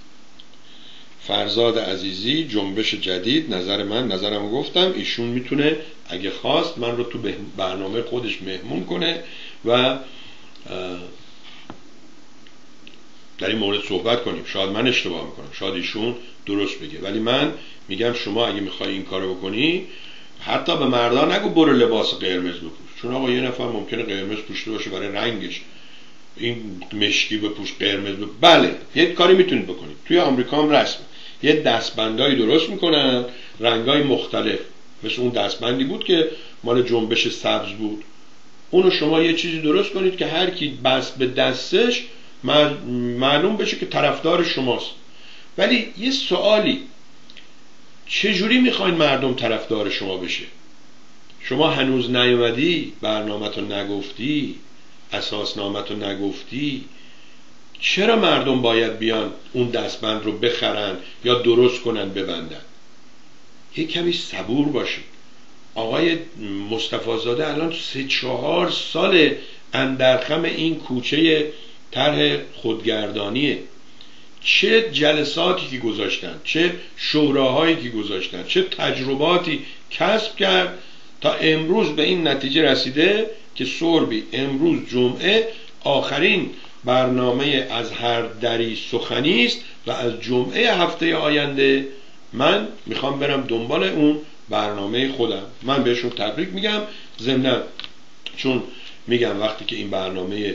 فرزاد عزیزی جنبش جدید، نظرم گفتم، ایشون میتونه اگه خواست من رو تو برنامه خودش مهمون کنه و در این مورد صحبت کنیم. شاید من اشتباه میکنم، شاید ایشون درست بگه، ولی من میگم شما اگه میخوای این کارو بکنی حتی به مردا نگو برو لباس قرمز بپوش، چون آقا یه نفر ممکنه قرمز پوشیده باشه برای رنگش، این مشکی بپوش قرمز بله یه کاری میتونید بکنید. توی آمریکا هم رسمه، یه دستبندایی درست میکنن رنگای مختلف، مثل اون دستبندی بود که مال جنبش سبز بود، اونو شما یه چیزی درست کنید که هر کی بس به دستش معلوم بشه که طرفدار شماست. ولی یه سوالی، چجوری میخواین مردم طرفدار شما بشه؟ شما هنوز نیومدی، برنامه‌تو نگفتی، اساسنامه‌تو نگفتی، چرا مردم باید بیان اون دستبند رو بخرن یا درست کنن ببندن؟ یه کمی صبور باشید. آقای مصطفی زاده الان 3-4 سال اندرخم این کوچه طرح خودگردانیه. چه جلساتی که گذاشتن، چه شوراهایی که گذاشتن، چه تجرباتی کسب کرد تا امروز به این نتیجه رسیده که سوربی امروز جمعه آخرین برنامه از هر دری سخنی است و از جمعه هفته آینده من میخوام برم دنبال اون برنامه خودم. من بهشون تبریک میگم، ضمناً چون میگم وقتی که این برنامه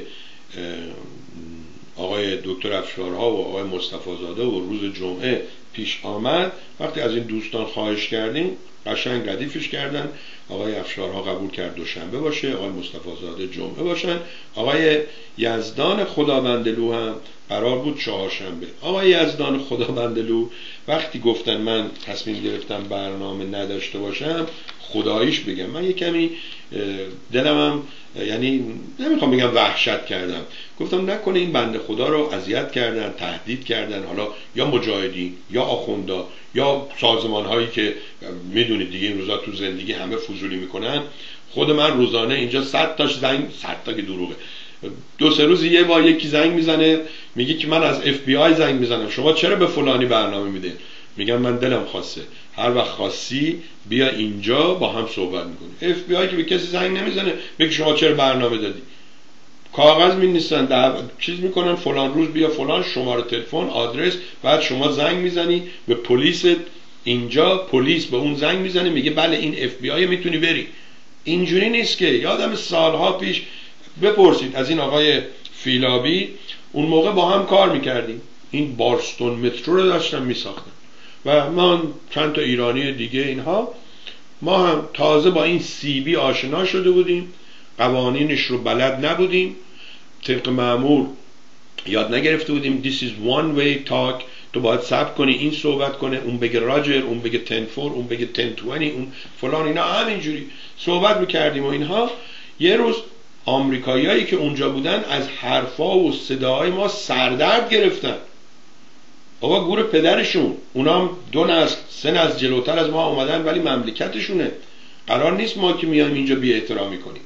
آقای دکتر افشارها و آقای مصطفی زاده و روز جمعه پیش آمد، وقتی از این دوستان خواهش کردیم قشنگ ردیفش کردن. آقای افشارها قبول کرد دوشنبه باشه، آقای مصطفی زاده جمعه باشن، آقای یزدان خداوندلو هم قرار بود چهارشنبه. آقای یزدان خداوندلو وقتی گفتن من تصمیم گرفتم برنامه نداشته باشم، خداییش بگم من یه کمی دلمم، یعنی نمیخوام بگم وحشت کردم، گفتم نکنه این بنده خدا رو اذیت کردن، تهدید کردن، حالا یا مجاهدین یا آخوندا یا سازمان هایی که میدونید دیگه این روزا تو زندگی همه فضولی میکنن. خود من روزانه اینجا 100 تاش زنگ، 100 تا که دروغه، 2-3 روز یه بار یکی زنگ میزنه میگه که من از FBI زنگ میزنم شما چرا به فلانی برنامه میده؟ میگم من دلم خواسته، هر وقت خواستی بیا اینجا با هم صحبت میکنی. FBI که به کسی زنگ نمیزنه بگه شما چرا برنامه دادی، کاغذ مینویسن چیز میکنن فلان روز بیا فلان، شماره تلفن، آدرس، بعد شما زنگ میزنی به پلیس اینجا، پلیس به اون زنگ میزنه میگه بله این FBI میتونی بری. اینجوری نیست که. یادم سالها پیش بپرسید از این آقای فیلابی، اون موقع با هم کار میکردیم، این بارستون مترو رو داشتم میساختم و من چند تا ایرانی دیگه اینها، ما هم تازه با این CB آشنا شده بودیم، قوانینش رو بلد نبودیم، طبق معمول یاد نگرفته بودیم. This is one way talk، تو باید صبر کنی این صحبت کنه، اون بگه راجر، اون بگه 10-4، اون بگه 10-20، اون فلان، اینا همینجوری صحبت میکردیم و اینها. یه روز آمریکاییایی که اونجا بودن از حرفا و صداهای ما سردرد گرفتن. بابا گور پدرشون، اونا هم 2 نسل 3 نسل جلوتر از ما اومدن ولی مملکتشونه، قرار نیست ما که میایم اینجا بی احترامی کنیم.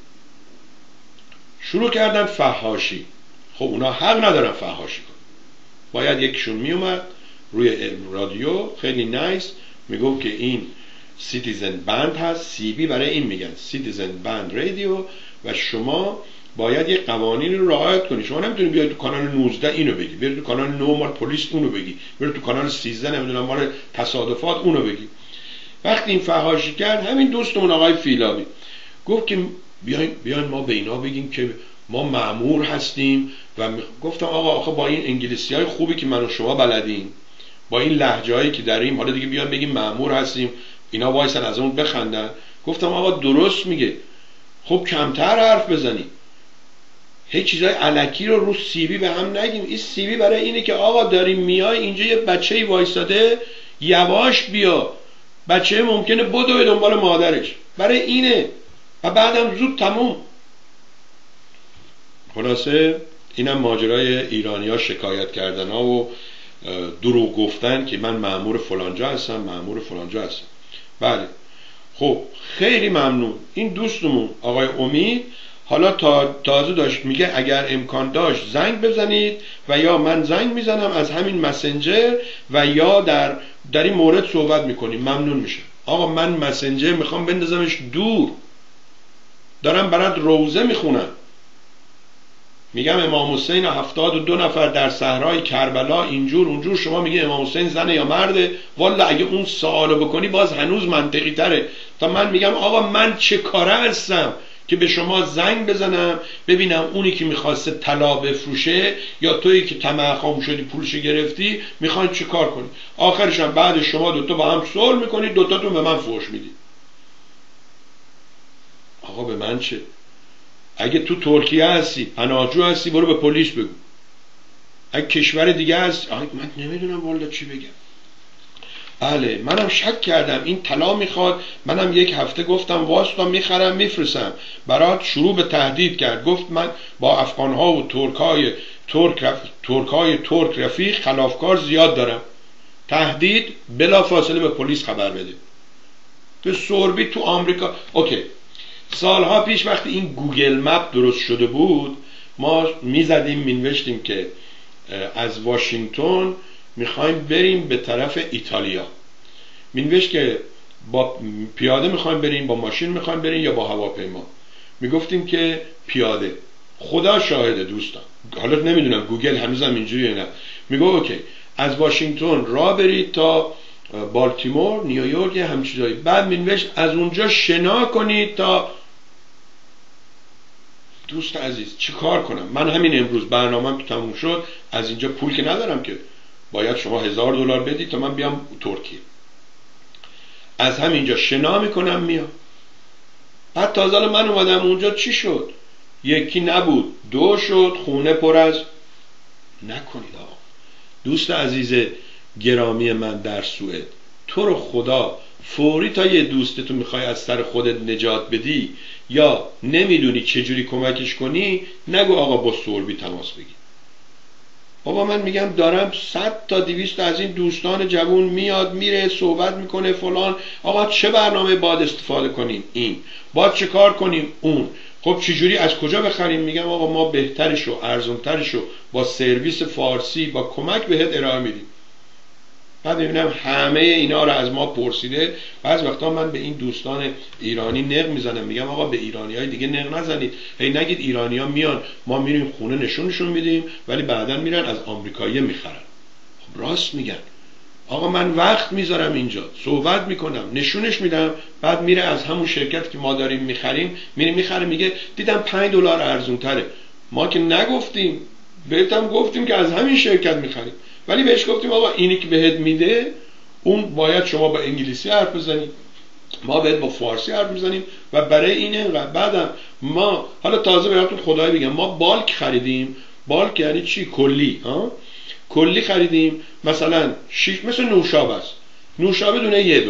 شروع کردن فحاشی. خب اونا حق ندارن فحاشی کنن، باید یکیشون میومد روی رادیو خیلی نایس میگفت که این سیتیزن بند هست، CB برای این میگن سیتیزن بند رادیو، و شما باید یه قوانین رو رعایت کنی. شما نمیتونی بیای تو کانال 19 اینو بگی، بری تو کانال 9 مال پلیس اونو بگی، بری تو کانال 13 نمیدونم مال تصادفات اونو بگی. وقتی این فحاشی کرد، همین دوستمون آقای فیلابی گفت که بیاین ما به اینا بگیم که ما مأمور هستیم و گفتم آقا آخه با این انگلیسی‌های خوبی که من و شما بلدیم، با این لهجه‌هایی که داریم، حالا دیگه بیان بگیم مأمور هستیم، اینا وایسن از اون بخندن. گفتم آقا درست میگه، خب کمتر حرف بزنی، هیچ چیزای الکی رو CB به هم نگیم. این CB برای اینه که آقا داریم میای اینجا یه بچه‌ای وایساده، یواش بیا، بچه ممکنه بدوه دنبال مادرش، برای اینه، و بعدم زود تموم. خلاصه اینم ماجرای ایرانی‌ها شکایت کردن ها و دروغ گفتن که من مأمور فلانجا هستم، مأمور فلانجا هستم. بله خب خیلی ممنون. این دوستمون آقای امید حالا تازه داشت میگه اگر امکان داشت زنگ بزنید و یا من زنگ میزنم از همین مسنجر و یا در این مورد صحبت میکنیم. ممنون میشه. آقا من مسنجر میخوام بندازمش دور، دارم برات روزه میخونم، میگم امام حسین 72 نفر در صحرای کربلا اینجور اونجور، شما میگی امام حسین زنه یا مرده؟ والا اگه اون سوالو بکنی باز هنوز منطقی تره تا من میگم آقا من چه کاره هستم که به شما زنگ بزنم ببینم اونی که میخواسته طلا بفروشه یا تویی که طمع خام شدی پولش گرفتی میخواین چه کار کنی؟ آخرش هم بعد شما دوتا با هم صلح میکنید، دوتاتون به من فحش میدید. آقا به من چه؟ اگه تو ترکیه هستی پناهجو هستی برو به پلیس بگو. اگه کشور دیگه هست من نمیدونم والا چی بگم. بله منم شک کردم این طلا میخواد، منم یک هفته گفتم واسطا میخرم میفرستم برات، شروع به تهدید کرد، گفت من با افغانها و ترکای ترک رفیق خلافکار زیاد دارم. تهدید بلا فاصله به پلیس خبر بده. به سوربی تو آمریکا. اوکی سالها پیش وقتی این گوگل مپ درست شده بود ما میزدیم مینوشتیم که از واشنگتن میخوایم بریم به طرف ایتالیا، مینوشت که با پیاده میخوایم بریم، با ماشین میخوایم بریم یا با هواپیما. میگفتیم که پیاده. خدا شاهده دوستان، حالا نمیدونم گوگل هنوزم اینجوریه نه، میگه اوکی از واشنگتن راه برید تا بالتیمور نیویورک همین چیزایی، بعد مینوشت از اونجا شنا کنید تا. دوست عزیز چی کار کنم؟ من همین امروز برنامه‌ام تو تموم شد، از اینجا پول که ندارم که باید شما $1000 بدید تا من بیام ترکیه. از همینجا شنا میکنم میام. بعد تازه من اومدم اونجا چی شد؟ یکی نبود 2 شد، خونه پر از. نکنید آقا. دوست عزیز گرامی من در سوئد، تو رو خدا فوری تا یه دوستتو میخوای از سر خودت نجات بدی یا نمیدونی چجوری کمکش کنی نگو آقا با سوربی تماس بگیر. بابا من میگم دارم 100 تا 200 از این دوستان جوون میاد میره صحبت میکنه فلان. آقا چه برنامه باید استفاده کنیم؟ این باید چه کار کنیم؟ اون. خب چجوری از کجا بخریم؟ میگم آقا ما بهترشو ارزانترشو با سرویس فارسی با کمک بهت ارائه میدیم. بعد میبینم همه اینا رو از ما پرسیده. بعض وقتا من به این دوستان ایرانی نق میزنم، میگم آقا به ایرانیای دیگه نق نزنید، هی نگید ایرانیا میان ما میریم خونه نشونشون میدیم ولی بعدا میرن از آمریکایی میخرن. خب راست میگن. آقا من وقت میذارم اینجا صحبت میکنم نشونش میدم، بعد میره از همون شرکت که ما داریم میخریم میره میخره، میگه دیدم $5 ارزون تره. ما که نگفتیم، بهتم گفتیم که از همین شرکت میخریم ولی بهش گفتیم آقا اینی که بهت میده اون باید شما با انگلیسی حرف بزنید، ما بهت با فارسی حرف میزنیم و برای این اینقدر. بعدم ما حالا تازه براتون خدایی بگم ما بالک خریدیم. بالک یعنی چی؟ کلی. کلی خریدیم. مثلا مثل نوشابه است، نوشابه دونه $1.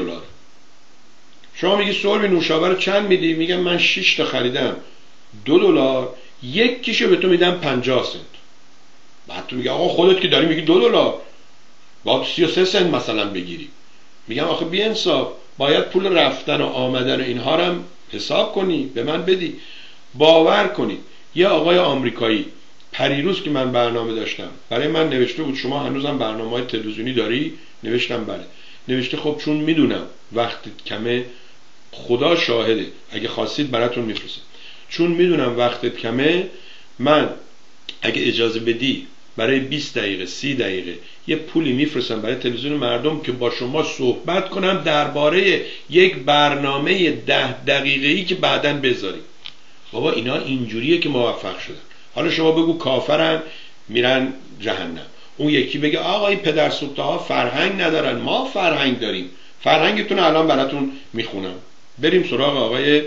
شما میگی سوربی نوشابه رو چند میدی؟ میگم من 6 تا خریدم $2، یکیشو به تو میدم 50 سنت. بعد تو میگه آقا خودت که داری میگی $2 باید 33 سنت مثلا بگیری. میگم آخه بی انصاف، باید پول رفتن و آمدن و اینها رو هم حساب کنی به من بدی. باور کنید یه آقای آمریکایی پریروز که من برنامه داشتم برای من نوشته بود شما هنوزم برنامه‌های تلویزیونی داری؟ نوشتم بله. نوشته خب چون میدونم وقتت کمه، خدا شاهده اگه خواستید براتون میفرستم، چون میدونم وقتت کمه من اگه اجازه بدی برای 20 دقیقه 30 دقیقه یه پولی میفرستم برای تلویزیون مردم که با شما صحبت کنم درباره یک برنامه 10 دقیقه‌ای که بعداً بذاریم. بابا اینا اینجوریه که موفق شدن. حالا شما بگو کافرن میرن جهنم، اون یکی بگه آقا این پدر سوخته ها فرهنگ ندارن، ما فرهنگ داریم. فرهنگتون الان براتون میخونم. بریم سراغ آقای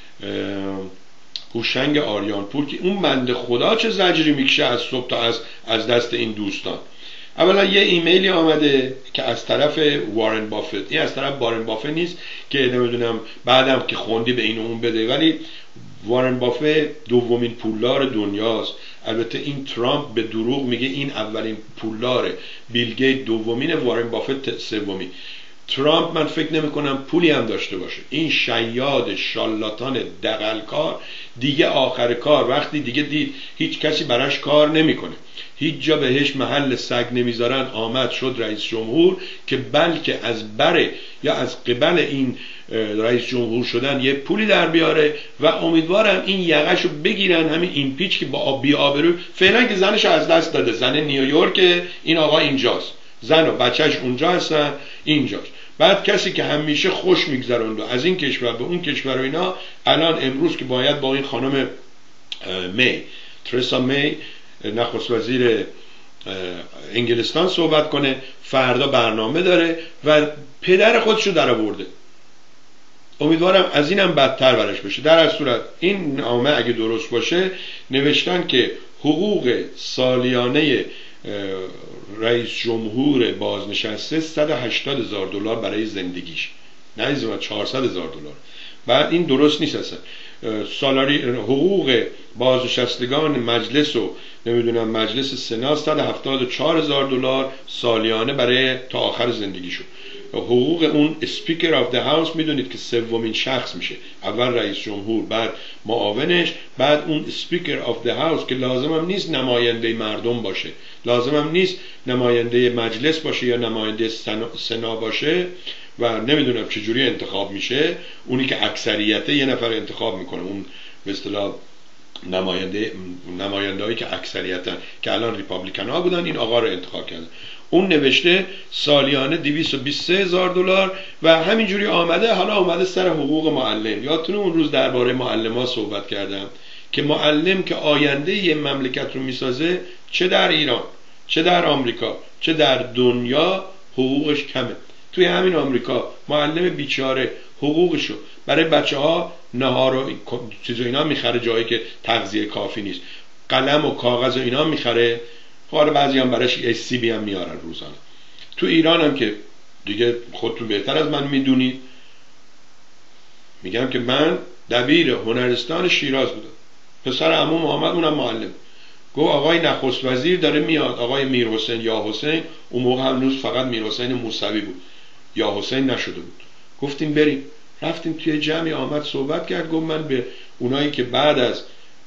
هوشنگ آریانپور که اون بنده خدا چه زجری میکشه از صبح تا از دست این دوستان. اولا یه ایمیلی آمده که از طرف وارن بافت، این از طرف وارن بافت نیست که نمیدونم بعدم که خوندی به این و اون بده، ولی وارن بافت دومین پولدار دنیاست البته این ترامپ به دروغ میگه این اولین پولداره، بیل گیت دومینه، وارن بافت سومی. ترامپ من فکر نمی کنم پولی هم داشته باشه. این شیاد شالاتان دغلکار دیگه آخر کار وقتی دیگه دید هیچ کسی براش کار نمیکنه، هیچ جا بهش محل سگ نمیذارن، آمد شد رئیس جمهور که بلکه از بره یا از قبل این رئیس جمهور شدن یه پولی در بیاره و امیدوارم این یقهشو بگیرن. همین ایمپیچ که با بی آبرو فعلا که زنشو از دست داده، زن نیویورک، این آقا اینجاست، زن و بچهش اونجا هستن، اینجاست. بعد کسی که همیشه خوش میگذروند از این کشور به اون کشور و اینا، الان امروز که باید با این خانم می، ترسا می، نخست وزیر انگلستان صحبت کنه، فردا برنامه داره و پدر خودشو در آورده. امیدوارم از اینم بدتر برش بشه. در هر صورت این نامه اگه درست باشه نوشتن که حقوق سالیانه رئیس جمهور بازنشسته $180,000 برای زندگیش، نه 400,000 $. بعد این درست نیست اصلا. سالاری حقوق بازنشستگان مجلس و نمیدونم مجلس سنا $174,000 سالیانه برای تا آخر زندگیشو. حقوق اون اسپیکر آف ده هاوس میدونید که سومین شخص میشه، اول رئیس جمهور، بعد معاونش، بعد اون اسپیکر آف ده هاوس که لازم هم نیست نماینده مردم باشه، لازم هم نیست نماینده مجلس باشه یا نماینده سنا باشه و نمیدونم چجوری انتخاب میشه. اونی که اکثریته یه نفر انتخاب میکنه، اون به اصطلاح نمایندهایی که اکثریتن که الان ریپابلیکن ها بودن این آقا رو انتخاب کردن. اون نوشته سالیانه $223,000 و همینجوری آمده. حالا آمده سر حقوق معلم. یادتونه اون روز درباره معلم ها صحبت کردم که معلم که آینده یه مملکت رو میسازه، چه در ایران چه در آمریکا چه در دنیا حقوقش کمه. توی همین آمریکا معلم بیچاره حقوقشو برای بچه ها نهار و چیز و اینا میخره، جایی که تغذیه کافی نیست، قلم و کاغذ و اینا میخره، حالا بعضی هم براش یه سیبی هم میارن روزانه. تو ایران هم که دیگه خودتون بهتر از من میدونید، میگم که من دبیر هنرستان شیراز بودم، پسر عموم آمد اونم معلم، گفت آقای نخست وزیر داره میاد، آقای میر حسین یا حسین، اون موقع هنوز فقط میر حسین موسوی بود، یا حسین نشده بود. گفتیم بریم، رفتیم توی جمعی، آمد صحبت کرد، گفت من به اونایی که بعد از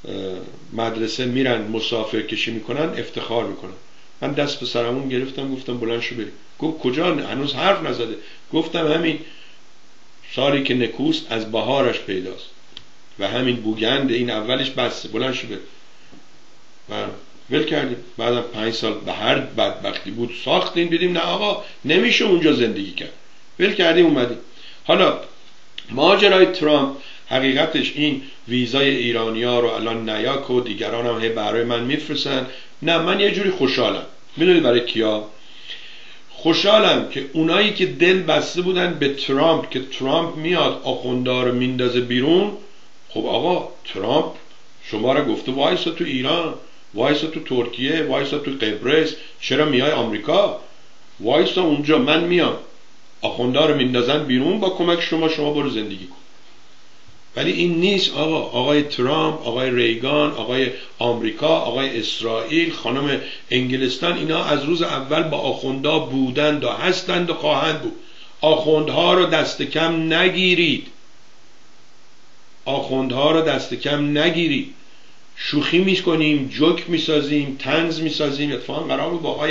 مدرسه میرن مسافر کشی میکنن افتخار میکنم. من دست به سرمون گرفتم، گفتم بلند شو بریم. گفت کجا؟ هنوز حرف نزده. گفتم همین سالی که نکوست از بهارش پیداست و همین بوگند این اولش بسه، بلند شو بریم. و ول کردیم. بعدم 5 سال به هر بدبختی بود ساختیم، دیدیم نه آقا نمیشه اونجا زندگی کرد، ول کردیم اومدیم. حالا ماجرای ترامپ حقیقتش این ویزای ایرانی‌ها رو الان نیاک و دیگران هم هی برای من میفرستن. نه من یه جوری خوشحالم. میدونید برای کیا خوشحالم؟ که اونایی که دل بسته بودن به ترامپ که ترامپ میاد آخوندا رو میندازه بیرون. خب آقا ترامپ شما رو گفته وایسا تو ایران، وایسا تو ترکیه، وایسا تو قبرس، چرا میای آمریکا؟ وایسا اونجا، من میام، آخوندا رو میندازن بیرون، با کمک شما برو زندگی کن. ولی این نیست آقا. آقای ترامپ، آقای ریگان، آقای آمریکا، آقای اسرائیل، خانم انگلستان، اینا از روز اول با آخوندا بودند و هستند و خواهند بود. آخوندها رو دست کم نگیرید، آخوندها رو دست کم نگیرید. شوخی میکنیم، جوک میسازیم، طنز میسازیم. اتفاقا قرار بود با آقای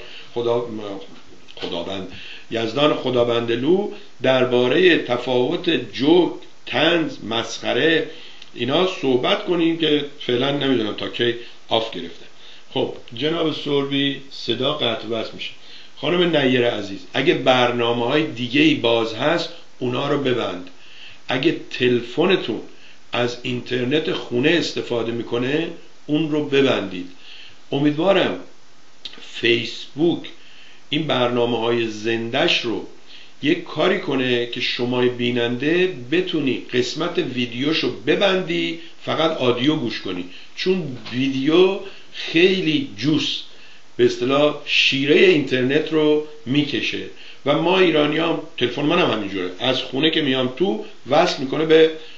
یزدان خدابندلو درباره تفاوت جوک، طنز، مسخره اینا صحبت کنیم که فعلا نمیدونم تا کی آف گرفته. خب جناب سوربی صدا قطع وصل میشه. خانم نیر عزیز اگه برنامه‌های دیگه‌ای باز هست اونا رو ببند. اگه تلفنتون از اینترنت خونه استفاده میکنه اون رو ببندید. امیدوارم فیسبوک این برنامه‌های زندش رو یک کاری کنه که شما بیننده بتونی قسمت ویدیوشو ببندی فقط آدیو گوش کنی، چون ویدیو خیلی جوس به اصطلاح شیره اینترنت رو میکشه و ما ایرانی هم تلفن منم همینجوره، از خونه که میام تو وصل میکنه به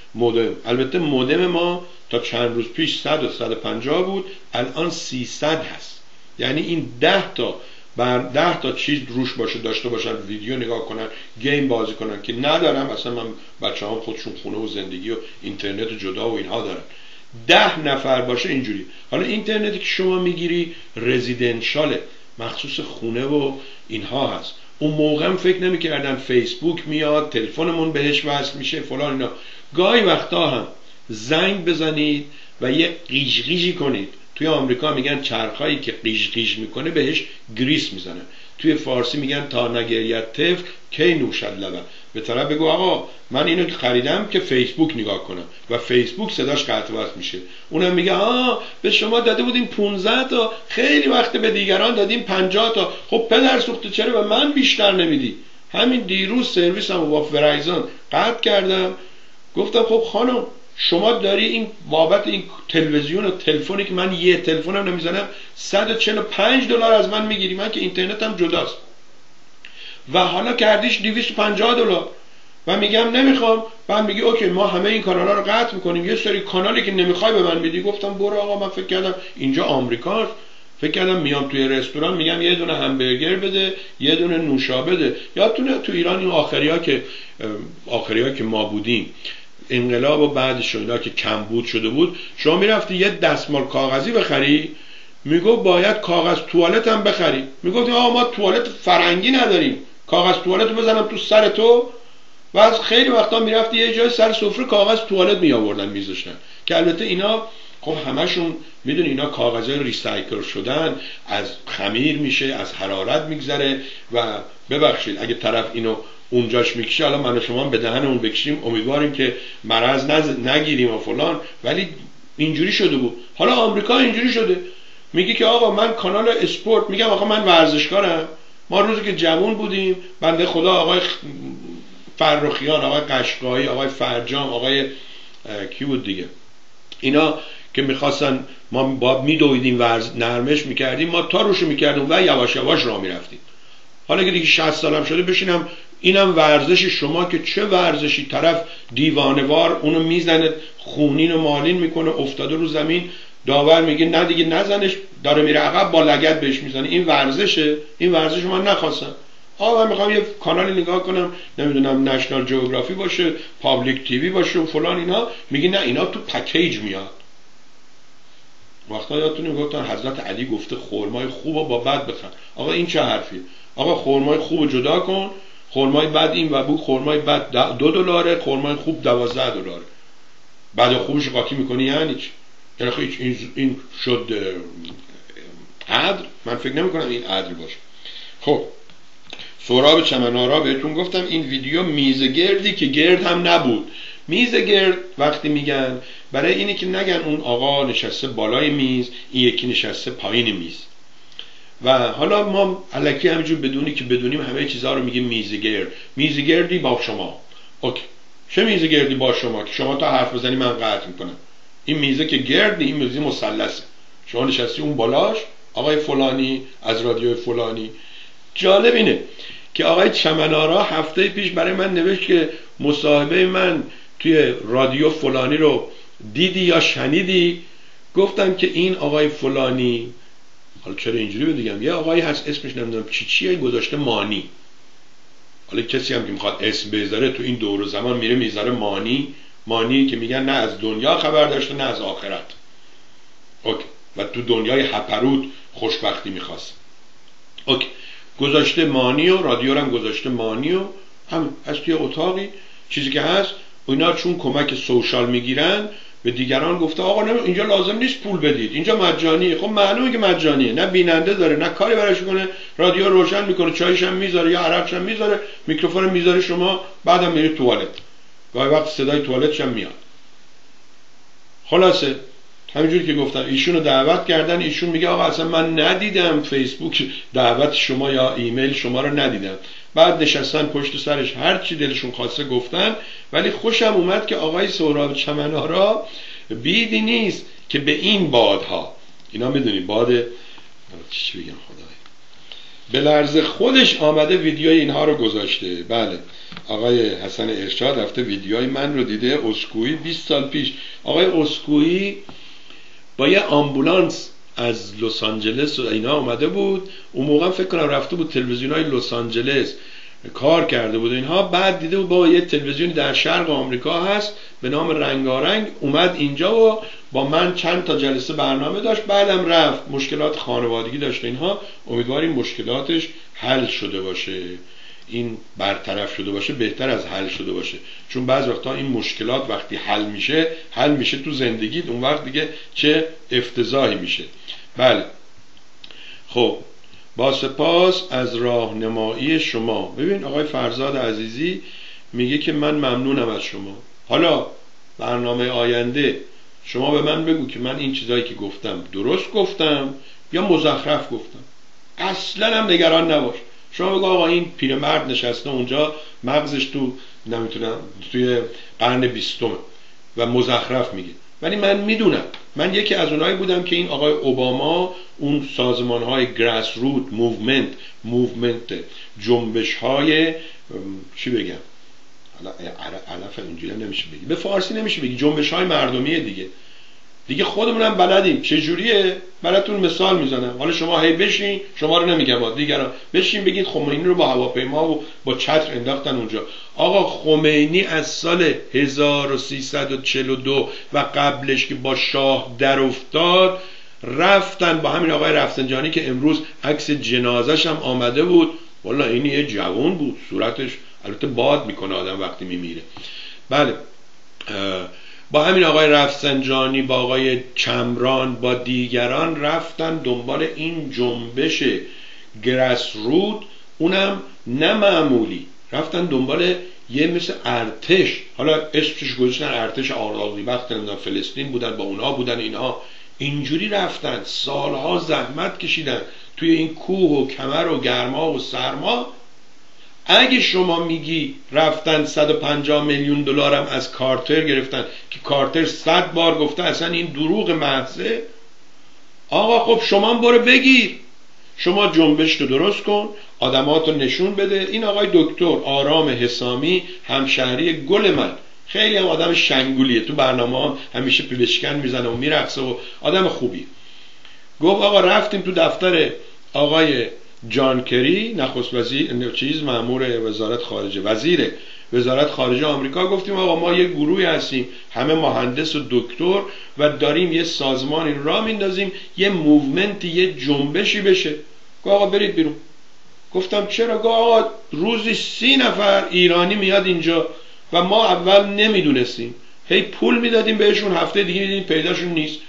مودم. البته مودم ما تا چند روز پیش 100 و 150 بود، الان 300 هست. یعنی این 10 تا بر 10 تا چیز روش باشه، داشته باشن، ویدیو نگاه کنن، گیم بازی کنن که ندارم. اصلا من بچه‌هام خودشون خونه و زندگی و اینترنت جدا و اینها دارن. 10 نفر باشه اینجوری. حالا اینترنتی که شما میگیری رزیدنشاله، مخصوص خونه و اینها هست. اون موقع هم فکر نمی‌کردن فیسبوک میاد، تلفنمون بهش وصل میشه فلان اینا. گاهی وقتا هم زنگ بزنید و یه قیش قیشی کنید. توی آمریکا میگن چرخایی که قیش قیش میکنه بهش گریس میزنن. توی فارسی میگن تا نگریت طفل کی نوشد لبن. به طرف بگو آقا من اینو که خریدم که فیسبوک نگاه کنم و فیسبوک صداش قطع وصل میشه. اونم میگه به شما داده بودیم 15 تا، خیلی وقت به دیگران دادیم 50 تا. خب پدر سوخته چرا به من بیشتر نمیدی؟ همین دیروز سرویسمو با ورایزن قطع کردم. گفتم خب خانم شما داری این بابت این تلویزیون و تلفنی که من یه تلفنم نمیزنم $145 از من میگیری، من که اینترنتم جداست، و حالا کردیش $250 و میگم نمیخوام. بعد میگی اوکی ما همه این کانالا رو قطع میکنیم، یه سری کانالی که نمیخوای به من میدی. گفتم برو آقا، من فکر کردم اینجا آمریکاست، فکر کردم میام توی رستوران میگم یه دونه همبرگر بده، یه دونه نوشابه بده. یادتونه تو ایران این آخریا که ما بودیم، انقلاب و بعدش اینا که کمبود شده بود، شما میرفتی یه دستمال کاغذی بخری، میگو باید کاغذ توالت هم بخری. میگفتیم آقا ما توالت فرنگی نداریم، کاغذ توالت بزنم تو سر تو. و از خیلی وقتا میرفتی یه جای سر سفره کاغذ توالت میآوردن میذاشتن، که البته اینا خب همشون میدونی اینا کاغذای ریسایکل شدن، از خمیر میشه، از حرارت میگذره. و ببخشید اگه طرف اینو اونجاش میکشه، حالا من و شما به دهن اون بکشیم، امیدواریم که مرض نگیریم و فلان، ولی اینجوری شده بود. حالا آمریکا اینجوری شده، میگه که آقا من کانال اسپورت، میگم آقا من ورزشکارم. ما روزی که جوان بودیم بنده خدا آقای فرخیان، آقای قشقایی، آقای فرجام، آقای کی بود دیگه، اینا که میخواستن ما با میدویدیم نرمش میکردیم، ما تا روشو میکردیم و یواش یواش راه میرفتیم. حالا که دیگه 60 سالم شده بشینم اینم ورزش شما، که چه ورزشی، طرف دیوانوار اونو میزنه خونین و مالین میکنه، افتاده رو زمین، داور میگه نه دیگه نزنش، داره میره عقب با لگد بهش میزنه. این ورزشه؟ این ورزش من نخواستم. من میخوام یه کانالی نگاه کنم، نمیدونم نشنال جئوگرافی باشه، پابلیک تیوی باشه و فلان اینا. میگی نه اینا تو پکیج میاد. وقتا یادتونه گفتن حضرت علی گفته خرمای خوبو با بد بخر. آقا این چه حرفیه؟ آقا خرمای خوبو جدا کن، خرمای بد این و بو، خرمای بد $2، خرمای خوب $12. بعد خوبش قاطی میکنی یعنی چی؟ یعنی این شد عدل؟ من فکر نمیکنم این عدل باشه. خب سهراب چمنارا بهتون گفتم این ویدیو میزه گردی که گرد هم نبود. میزه گرد وقتی میگن برای اینی که نگن اون آقا نشسته بالای میز، این یکی نشسته پایین میز. و حالا ما الکی همینجور بدونی که بدونیم همه چیزها رو میگیم میزه گرد. میزه گردی با شما. اوکی. چه میزه گردی با شما که شما تا حرف بزنی من قطع میکنم؟ این میزه که گرد، این میزه مثلثه. شما نشستی اون بالاش، آقای فلانی از رادیو فلانی. جالب اینه که آقای چمنارا هفته پیش برای من نوشت که مصاحبه من توی رادیو فلانی رو دیدی یا شنیدی؟ گفتم که این آقای فلانی، حالا چرا اینجوری بگم، یه آقایی هست اسمش نمیدونم چیه گذاشته مانی. حالا کسی هم که میخواد اسم بذاره تو این دور و زمان میره میذاره مانی که میگن نه از دنیا خبر داشته نه از آخرت. اوکی. و تو دنیای هپروت خوشبختی میخواست. اوکی. گذاشته مانی و رادیو رو هم گذاشته مانی و هم از توی اتاقی چیزی که هست اینا چون کمک سوشال میگیرن به دیگران گفته آقا نه اینجا لازم نیست پول بدید، اینجا مجانیه. خب معلومه که مجانیه، نه بیننده داره نه کاری براش کنه، رادیو روشن میکنه، چایش هم میذاره یا عرقش هم میذاره، میکروفون میذاره، شما بعدم میرید توالت، گاهی وقت صدای توالتش هم میاد. خلاصه همینجوری که گفتم ایشونو دعوت کردن، ایشون میگه آقا اصلا من ندیدم فیسبوک دعوت شما یا ایمیل شما رو ندیدم. بعد نشستن پشت سرش هر چی دلشون خواسته گفتن، ولی خوشم اومد که آقای سهراب چمنارا بیدی نیست که به این بادها، اینا میدونی باد چی بگم خدای، به لرزه خودش آمده ویدیوی اینها رو گذاشته. بله، آقای حسن ارشاد رفته ویدیوهای من رو دیده. اسکوئی 20 سال پیش، آقای اسکوئی با یه آمبولانس از لس آنجلس و اینا اومده بود. اون موقع فکر کنم رفته بود تلویزیونای لس آنجلس کار کرده بود اینها. بعد دیده بود با یه تلویزیون در شرق آمریکا هست به نام رنگارنگ، اومد اینجا و با من چند تا جلسه برنامه داشت. بعدم رفت، مشکلات خانوادگی داشت اینها. امیدواریم مشکلاتش حل شده باشه، این برطرف شده باشه، بهتر از حل شده باشه. چون بعض وقتا این مشکلات وقتی حل میشه تو زندگیت، اون وقت دیگه چه افتضاحی میشه. بله، خب با سپاس از راهنمایی شما. ببین آقای فرزاد عزیزی میگه که من ممنونم از شما. حالا برنامه آینده شما به من بگو که من این چیزایی که گفتم درست گفتم یا مزخرف گفتم. اصلا هم نگران نباش. شما بگو آقا این پیرمرد نشسته اونجا مغزش تو نمیتونم توی قرن 20 و مزخرف میگه. ولی من میدونم، من یکی از اونایی بودم که این آقای اوباما اون سازمان‌های گراس روت موومنت جنبش‌های چی بگم، علف اینجوری نمیشه بگی، به فارسی نمیشه بگی، جنبش‌های مردمی دیگه خودمونم بلدیم چجوریه. براتون مثال میزنم. حالا شما هی بشین، شما رو نمیگم، دیگران بشین بگید خمینی رو با هواپیما و با چتر انداختن اونجا. آقا خمینی از سال 1342 و قبلش که با شاه در افتاد رفتن با همین آقای رفسنجانی که امروز عکس جنازش هم آمده بود. والا این یه جوان بود، صورتش البته باد میکنه آدم وقتی میمیره. بله، با همین آقای رفسنجانی، با آقای چمران، با دیگران رفتن دنبال این جنبش گراس روت، اونم نه معمولی، رفتن دنبال یه مثل ارتش، حالا اسمش گذاشتن ارتش آزادی بخش فلسطین بودن، با اونها بودن اینها، اینجوری رفتن سالها زحمت کشیدن توی این کوه و کمر و گرما و سرما. اگه شما میگی رفتن 150 میلیون دلار هم از کارتر گرفتن که کارتر 100 بار گفته اصلا این دروغ محضه، آقا خب شما برو بگیر، شما جنبش رو درست کن، آدمات رو نشون بده. این آقای دکتر آرام حسامی همشهری گل من، خیلی هم آدم شنگولیه، تو برنامه هم همیشه پیلشکن میزنه و میرقصه و آدم خوبی. گفت آقا رفتیم تو دفتر آقای جان کری، نخست وزیر مأمور وزارت خارجه، وزیر وزارت خارجه آمریکا، گفتیم آقا ما یه گروهی هستیم همه مهندس و دکتر و داریم یه سازمانی را میندازیم یه موومنت، یه جنبشی بشه. گفت آقا برید بیرون. گفتم چرا؟ گفت آقا روزی 30 نفر ایرانی میاد اینجا و ما اول نمیدونستیم، هی پول میدادیم بهشون، هفته دیگه میدیدیم پیداشون نیست.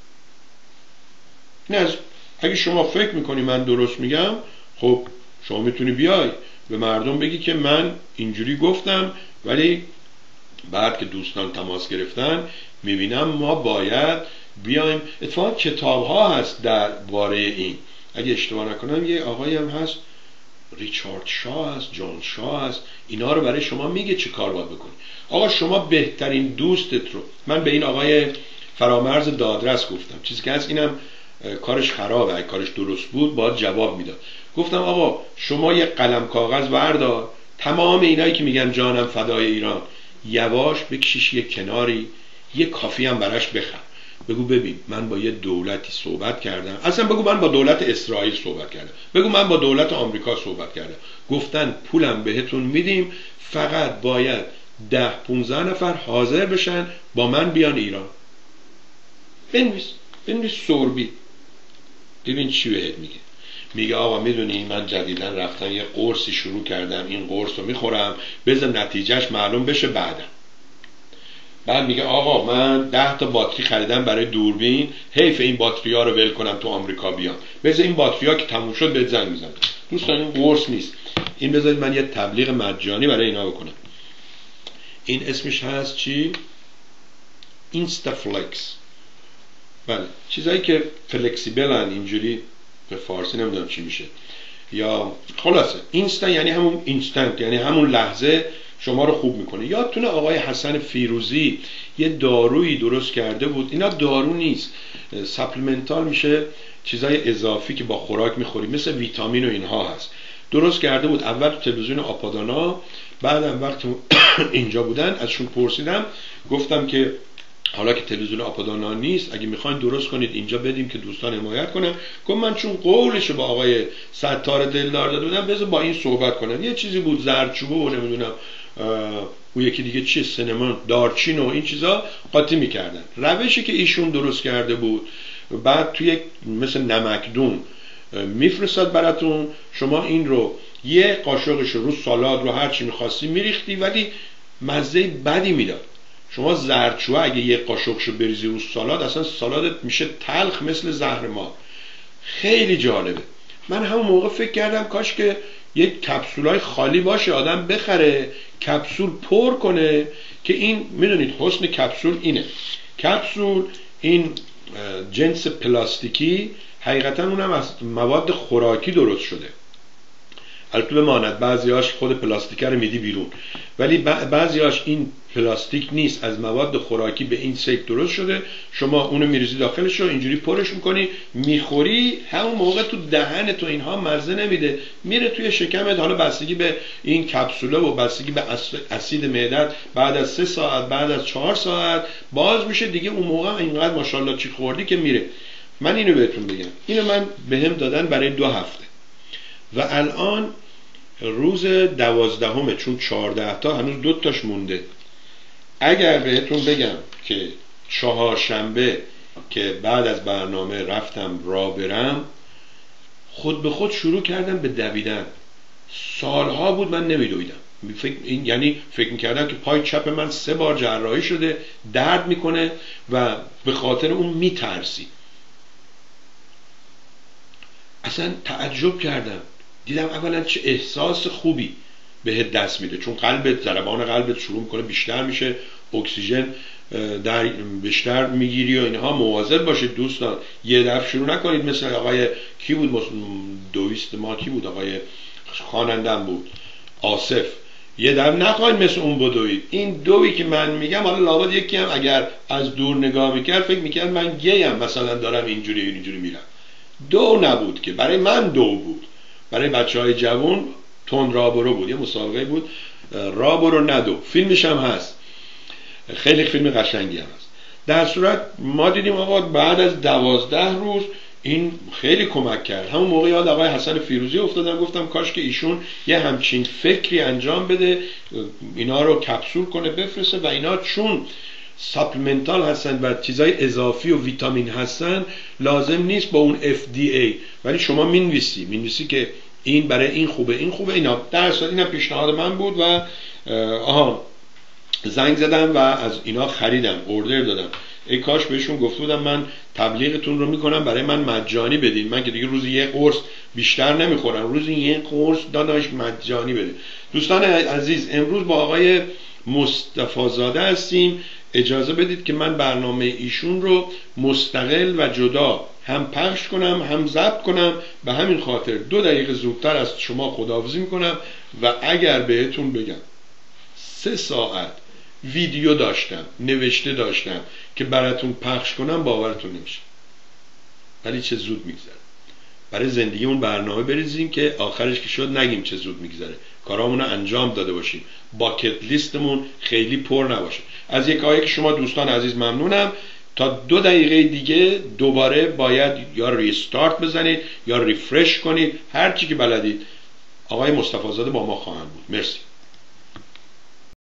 نه، اگه شما فکر میکنی من درست میگم، خب شما میتونی بیای به مردم بگی که من اینجوری گفتم، ولی بعد که دوستان تماس گرفتن میبینم ما باید بیایم. اتفاقا کتاب ها هست در باره این، اگه اشتباه نکنم یه آقایی هم هست ریچارد شاه هست، جان شاه هست، اینا رو برای شما میگه چه کار باید بکنی. آقا شما بهترین دوستت رو، من به این آقای فرامرز دادرس گفتم، چیزی که هست اینم کارش خرابه، اگه کارش درست بود باید جواب میداد. گفتم آقا شما یه قلم کاغذ بردار، تمام اینایی که میگن جانم فدای ایران یواش بکشیش یه کناری، یه کافی هم براش بخر، بگو ببین من با یه دولتی صحبت کردم، اصلا بگو من با دولت اسرائیل صحبت کردم، بگو من با دولت آمریکا صحبت کردم، گفتن پولم بهتون میدیم، فقط باید 10-15 نفر حاضر بشن با من بیان ایران. بنویس سوربی، ببین چی بهت میگه آقا میدونی من جدیدن رفتم یه قرصی شروع کردم، این قرص رو میخورم بذار نتیجهش معلوم بشه بعدم. بعد میگه آقا من 10 تا باتری خریدم برای دوربین، حیف این باتری ها رو ول کنم تو آمریکا بیام، بذار این باتری ها که تموم شد بهت زنگ میزنم. دوستان این قرص نیست، این بذارید من یه تبلیغ مجانی برای اینا بکنم. این اسمش هست چی؟ اینستافلکس. بله، چیزایی که فلکسیبلن، اینجوری به فارسی نمیدونم چی میشه، یا خلاصه اینستا یعنی همون اینستنت، یعنی همون لحظه شما رو خوب میکنه. یادتونه آقای حسن فیروزی یه دارویی درست کرده بود، اینا دارو نیست، سپلمنتال میشه، چیزای اضافی که با خوراک میخوریم مثل ویتامین و اینها هست. درست کرده بود، اول تو تلویزیون آپادانا، بعدم وقتی اینجا بودن ازشون پرسیدم، گفتم که حالا که تلویزیون آپادانا نیست اگه میخواین درست کنید اینجا بدیم که دوستان حمایت کنن. گفت من چون قولش با آقای ستار دلدار داده بودم بذار با این صحبت کنم. یه چیزی بود زردچوبه و نمیدونم او یکی دیگه چیه سینما دارچین و این چیزا قاطی میکردن. روشی که ایشون درست کرده بود، بعد توی مثل نمکدون میفرستاد براتون، شما این رو یه قاشقش رو سالاد رو هر چی میخواستی میریختی ولی مزه بدی میداد. شما زردچوبه اگه یه قاشقشو بریزی رو سالاد اصلا سالادت میشه تلخ مثل زهرمار. خیلی جالبه. من همون موقع فکر کردم کاش که یک کپسولای خالی باشه آدم بخره کپسول پر کنه، که این میدونید حسن کپسول اینه، کپسول این جنس پلاستیکی حقیقتا اونم از مواد خوراکی درست شده، البته بماند بعضیاش خود پلاستیک رو میدی بیرون، ولی بعضیاش این پلاستیک نیست، از مواد خوراکی به این شکل درست شده. شما اونو میریزی داخلش رو اینجوری پرش میکنی میخوری، همون موقع تو دهن تو اینها مزه نمیده، میره توی شکمت. حالا بستگی به این کپسوله و بستگی به اسید معدت بعد از 3 ساعت بعد از 4 ساعت باز میشه دیگه، اون موقع اینقدر ماشاءالله چی خوردی که میره. من اینو بهتون بگم، اینو من بهم دادن برای 2 هفته و الان روز 12، چون 14 تا هنوز 2 تاش مونده. اگر بهتون بگم که 4 شنبه که بعد از برنامه رفتم راه برم، خود به خود شروع کردم به دویدن. سالها بود من نمیدویدم، یعنی فکر میکردم که پای چپ من 3 بار جراحی شده، درد میکنه و به خاطر اون میترسی. اصلا تعجب کردم، دیدم اولا چه احساس خوبی بهت دست میده، چون قلبت، ضربان قلبت شروع میکنه بیشتر میشه، اکسیژن در بیشتر میگیری و اینها. مواظب باشید دوستان، یه دفعه شروع نکنید مثل آقای کی بود دویست ما کی بود، آقای خواننده‌ام بود آصف، یه دفعه نخواهید مثل اون بدوید. این دویی که من میگم، حالا لابد یکی هم اگر از دور نگاه میکرد فکر میکرد من گیم مثلا دارم اینجوری میرم. دو نبود که، برای من 2 بود، برای بچهای جوان تون رابرو بود، یه مسابقه بود رابرو ندو، فیلمش هم هست، خیلی فیلم قشنگی هم هست. در صورت ما دیدیم آقا بعد از 12 روز این خیلی کمک کرد. همون موقع یاد آقای حسن فیروزی افتادم، گفتم کاش که ایشون یه همچین فکری انجام بده، اینا رو کپسول کنه بفرسته و اینا چون ساپلمنتال هستن و چیزای اضافی و ویتامین هستن لازم نیست با اون FDA، ولی شما مینویسی که این برای این خوبه اینا. در اصل اینم پیشنهاد من بود و زنگ زدم و از اینا خریدم، اوردر دادم. ای کاش بهشون گفته بودم من تبلیغتون رو میکنم برای من مجانی بدین، من که دیگه روزی 1 قرص بیشتر نمیخورم، روزی 1 قرص داداش مجانی بده. دوستان عزیز، امروز با آقای مصطفی زاده هستیم. اجازه بدید که من برنامه ایشون رو مستقل و جدا هم پخش کنم هم ضبط کنم، به همین خاطر 2 دقیقه زودتر از شما خداحافظی میکنم و اگر بهتون بگم 3 ساعت ویدیو داشتم، نوشته داشتم که براتون پخش کنم باورتون نمیشه، ولی چه زود میگذره. برای زندگیمون برنامه بریزیم که آخرش که شد نگیم چه زود میگذره، کارامون رو انجام داده باشیم، باکت لیستمون خیلی پر نباشه. از یکایی که شما دوستان عزیز ممنونم. تا 2 دقیقه دیگه دوباره باید یا ریستارت بزنید یا ریفرش کنید، هر چی که بلدید. آقای مصطفی زاده با ما خواهند بود. مرسی.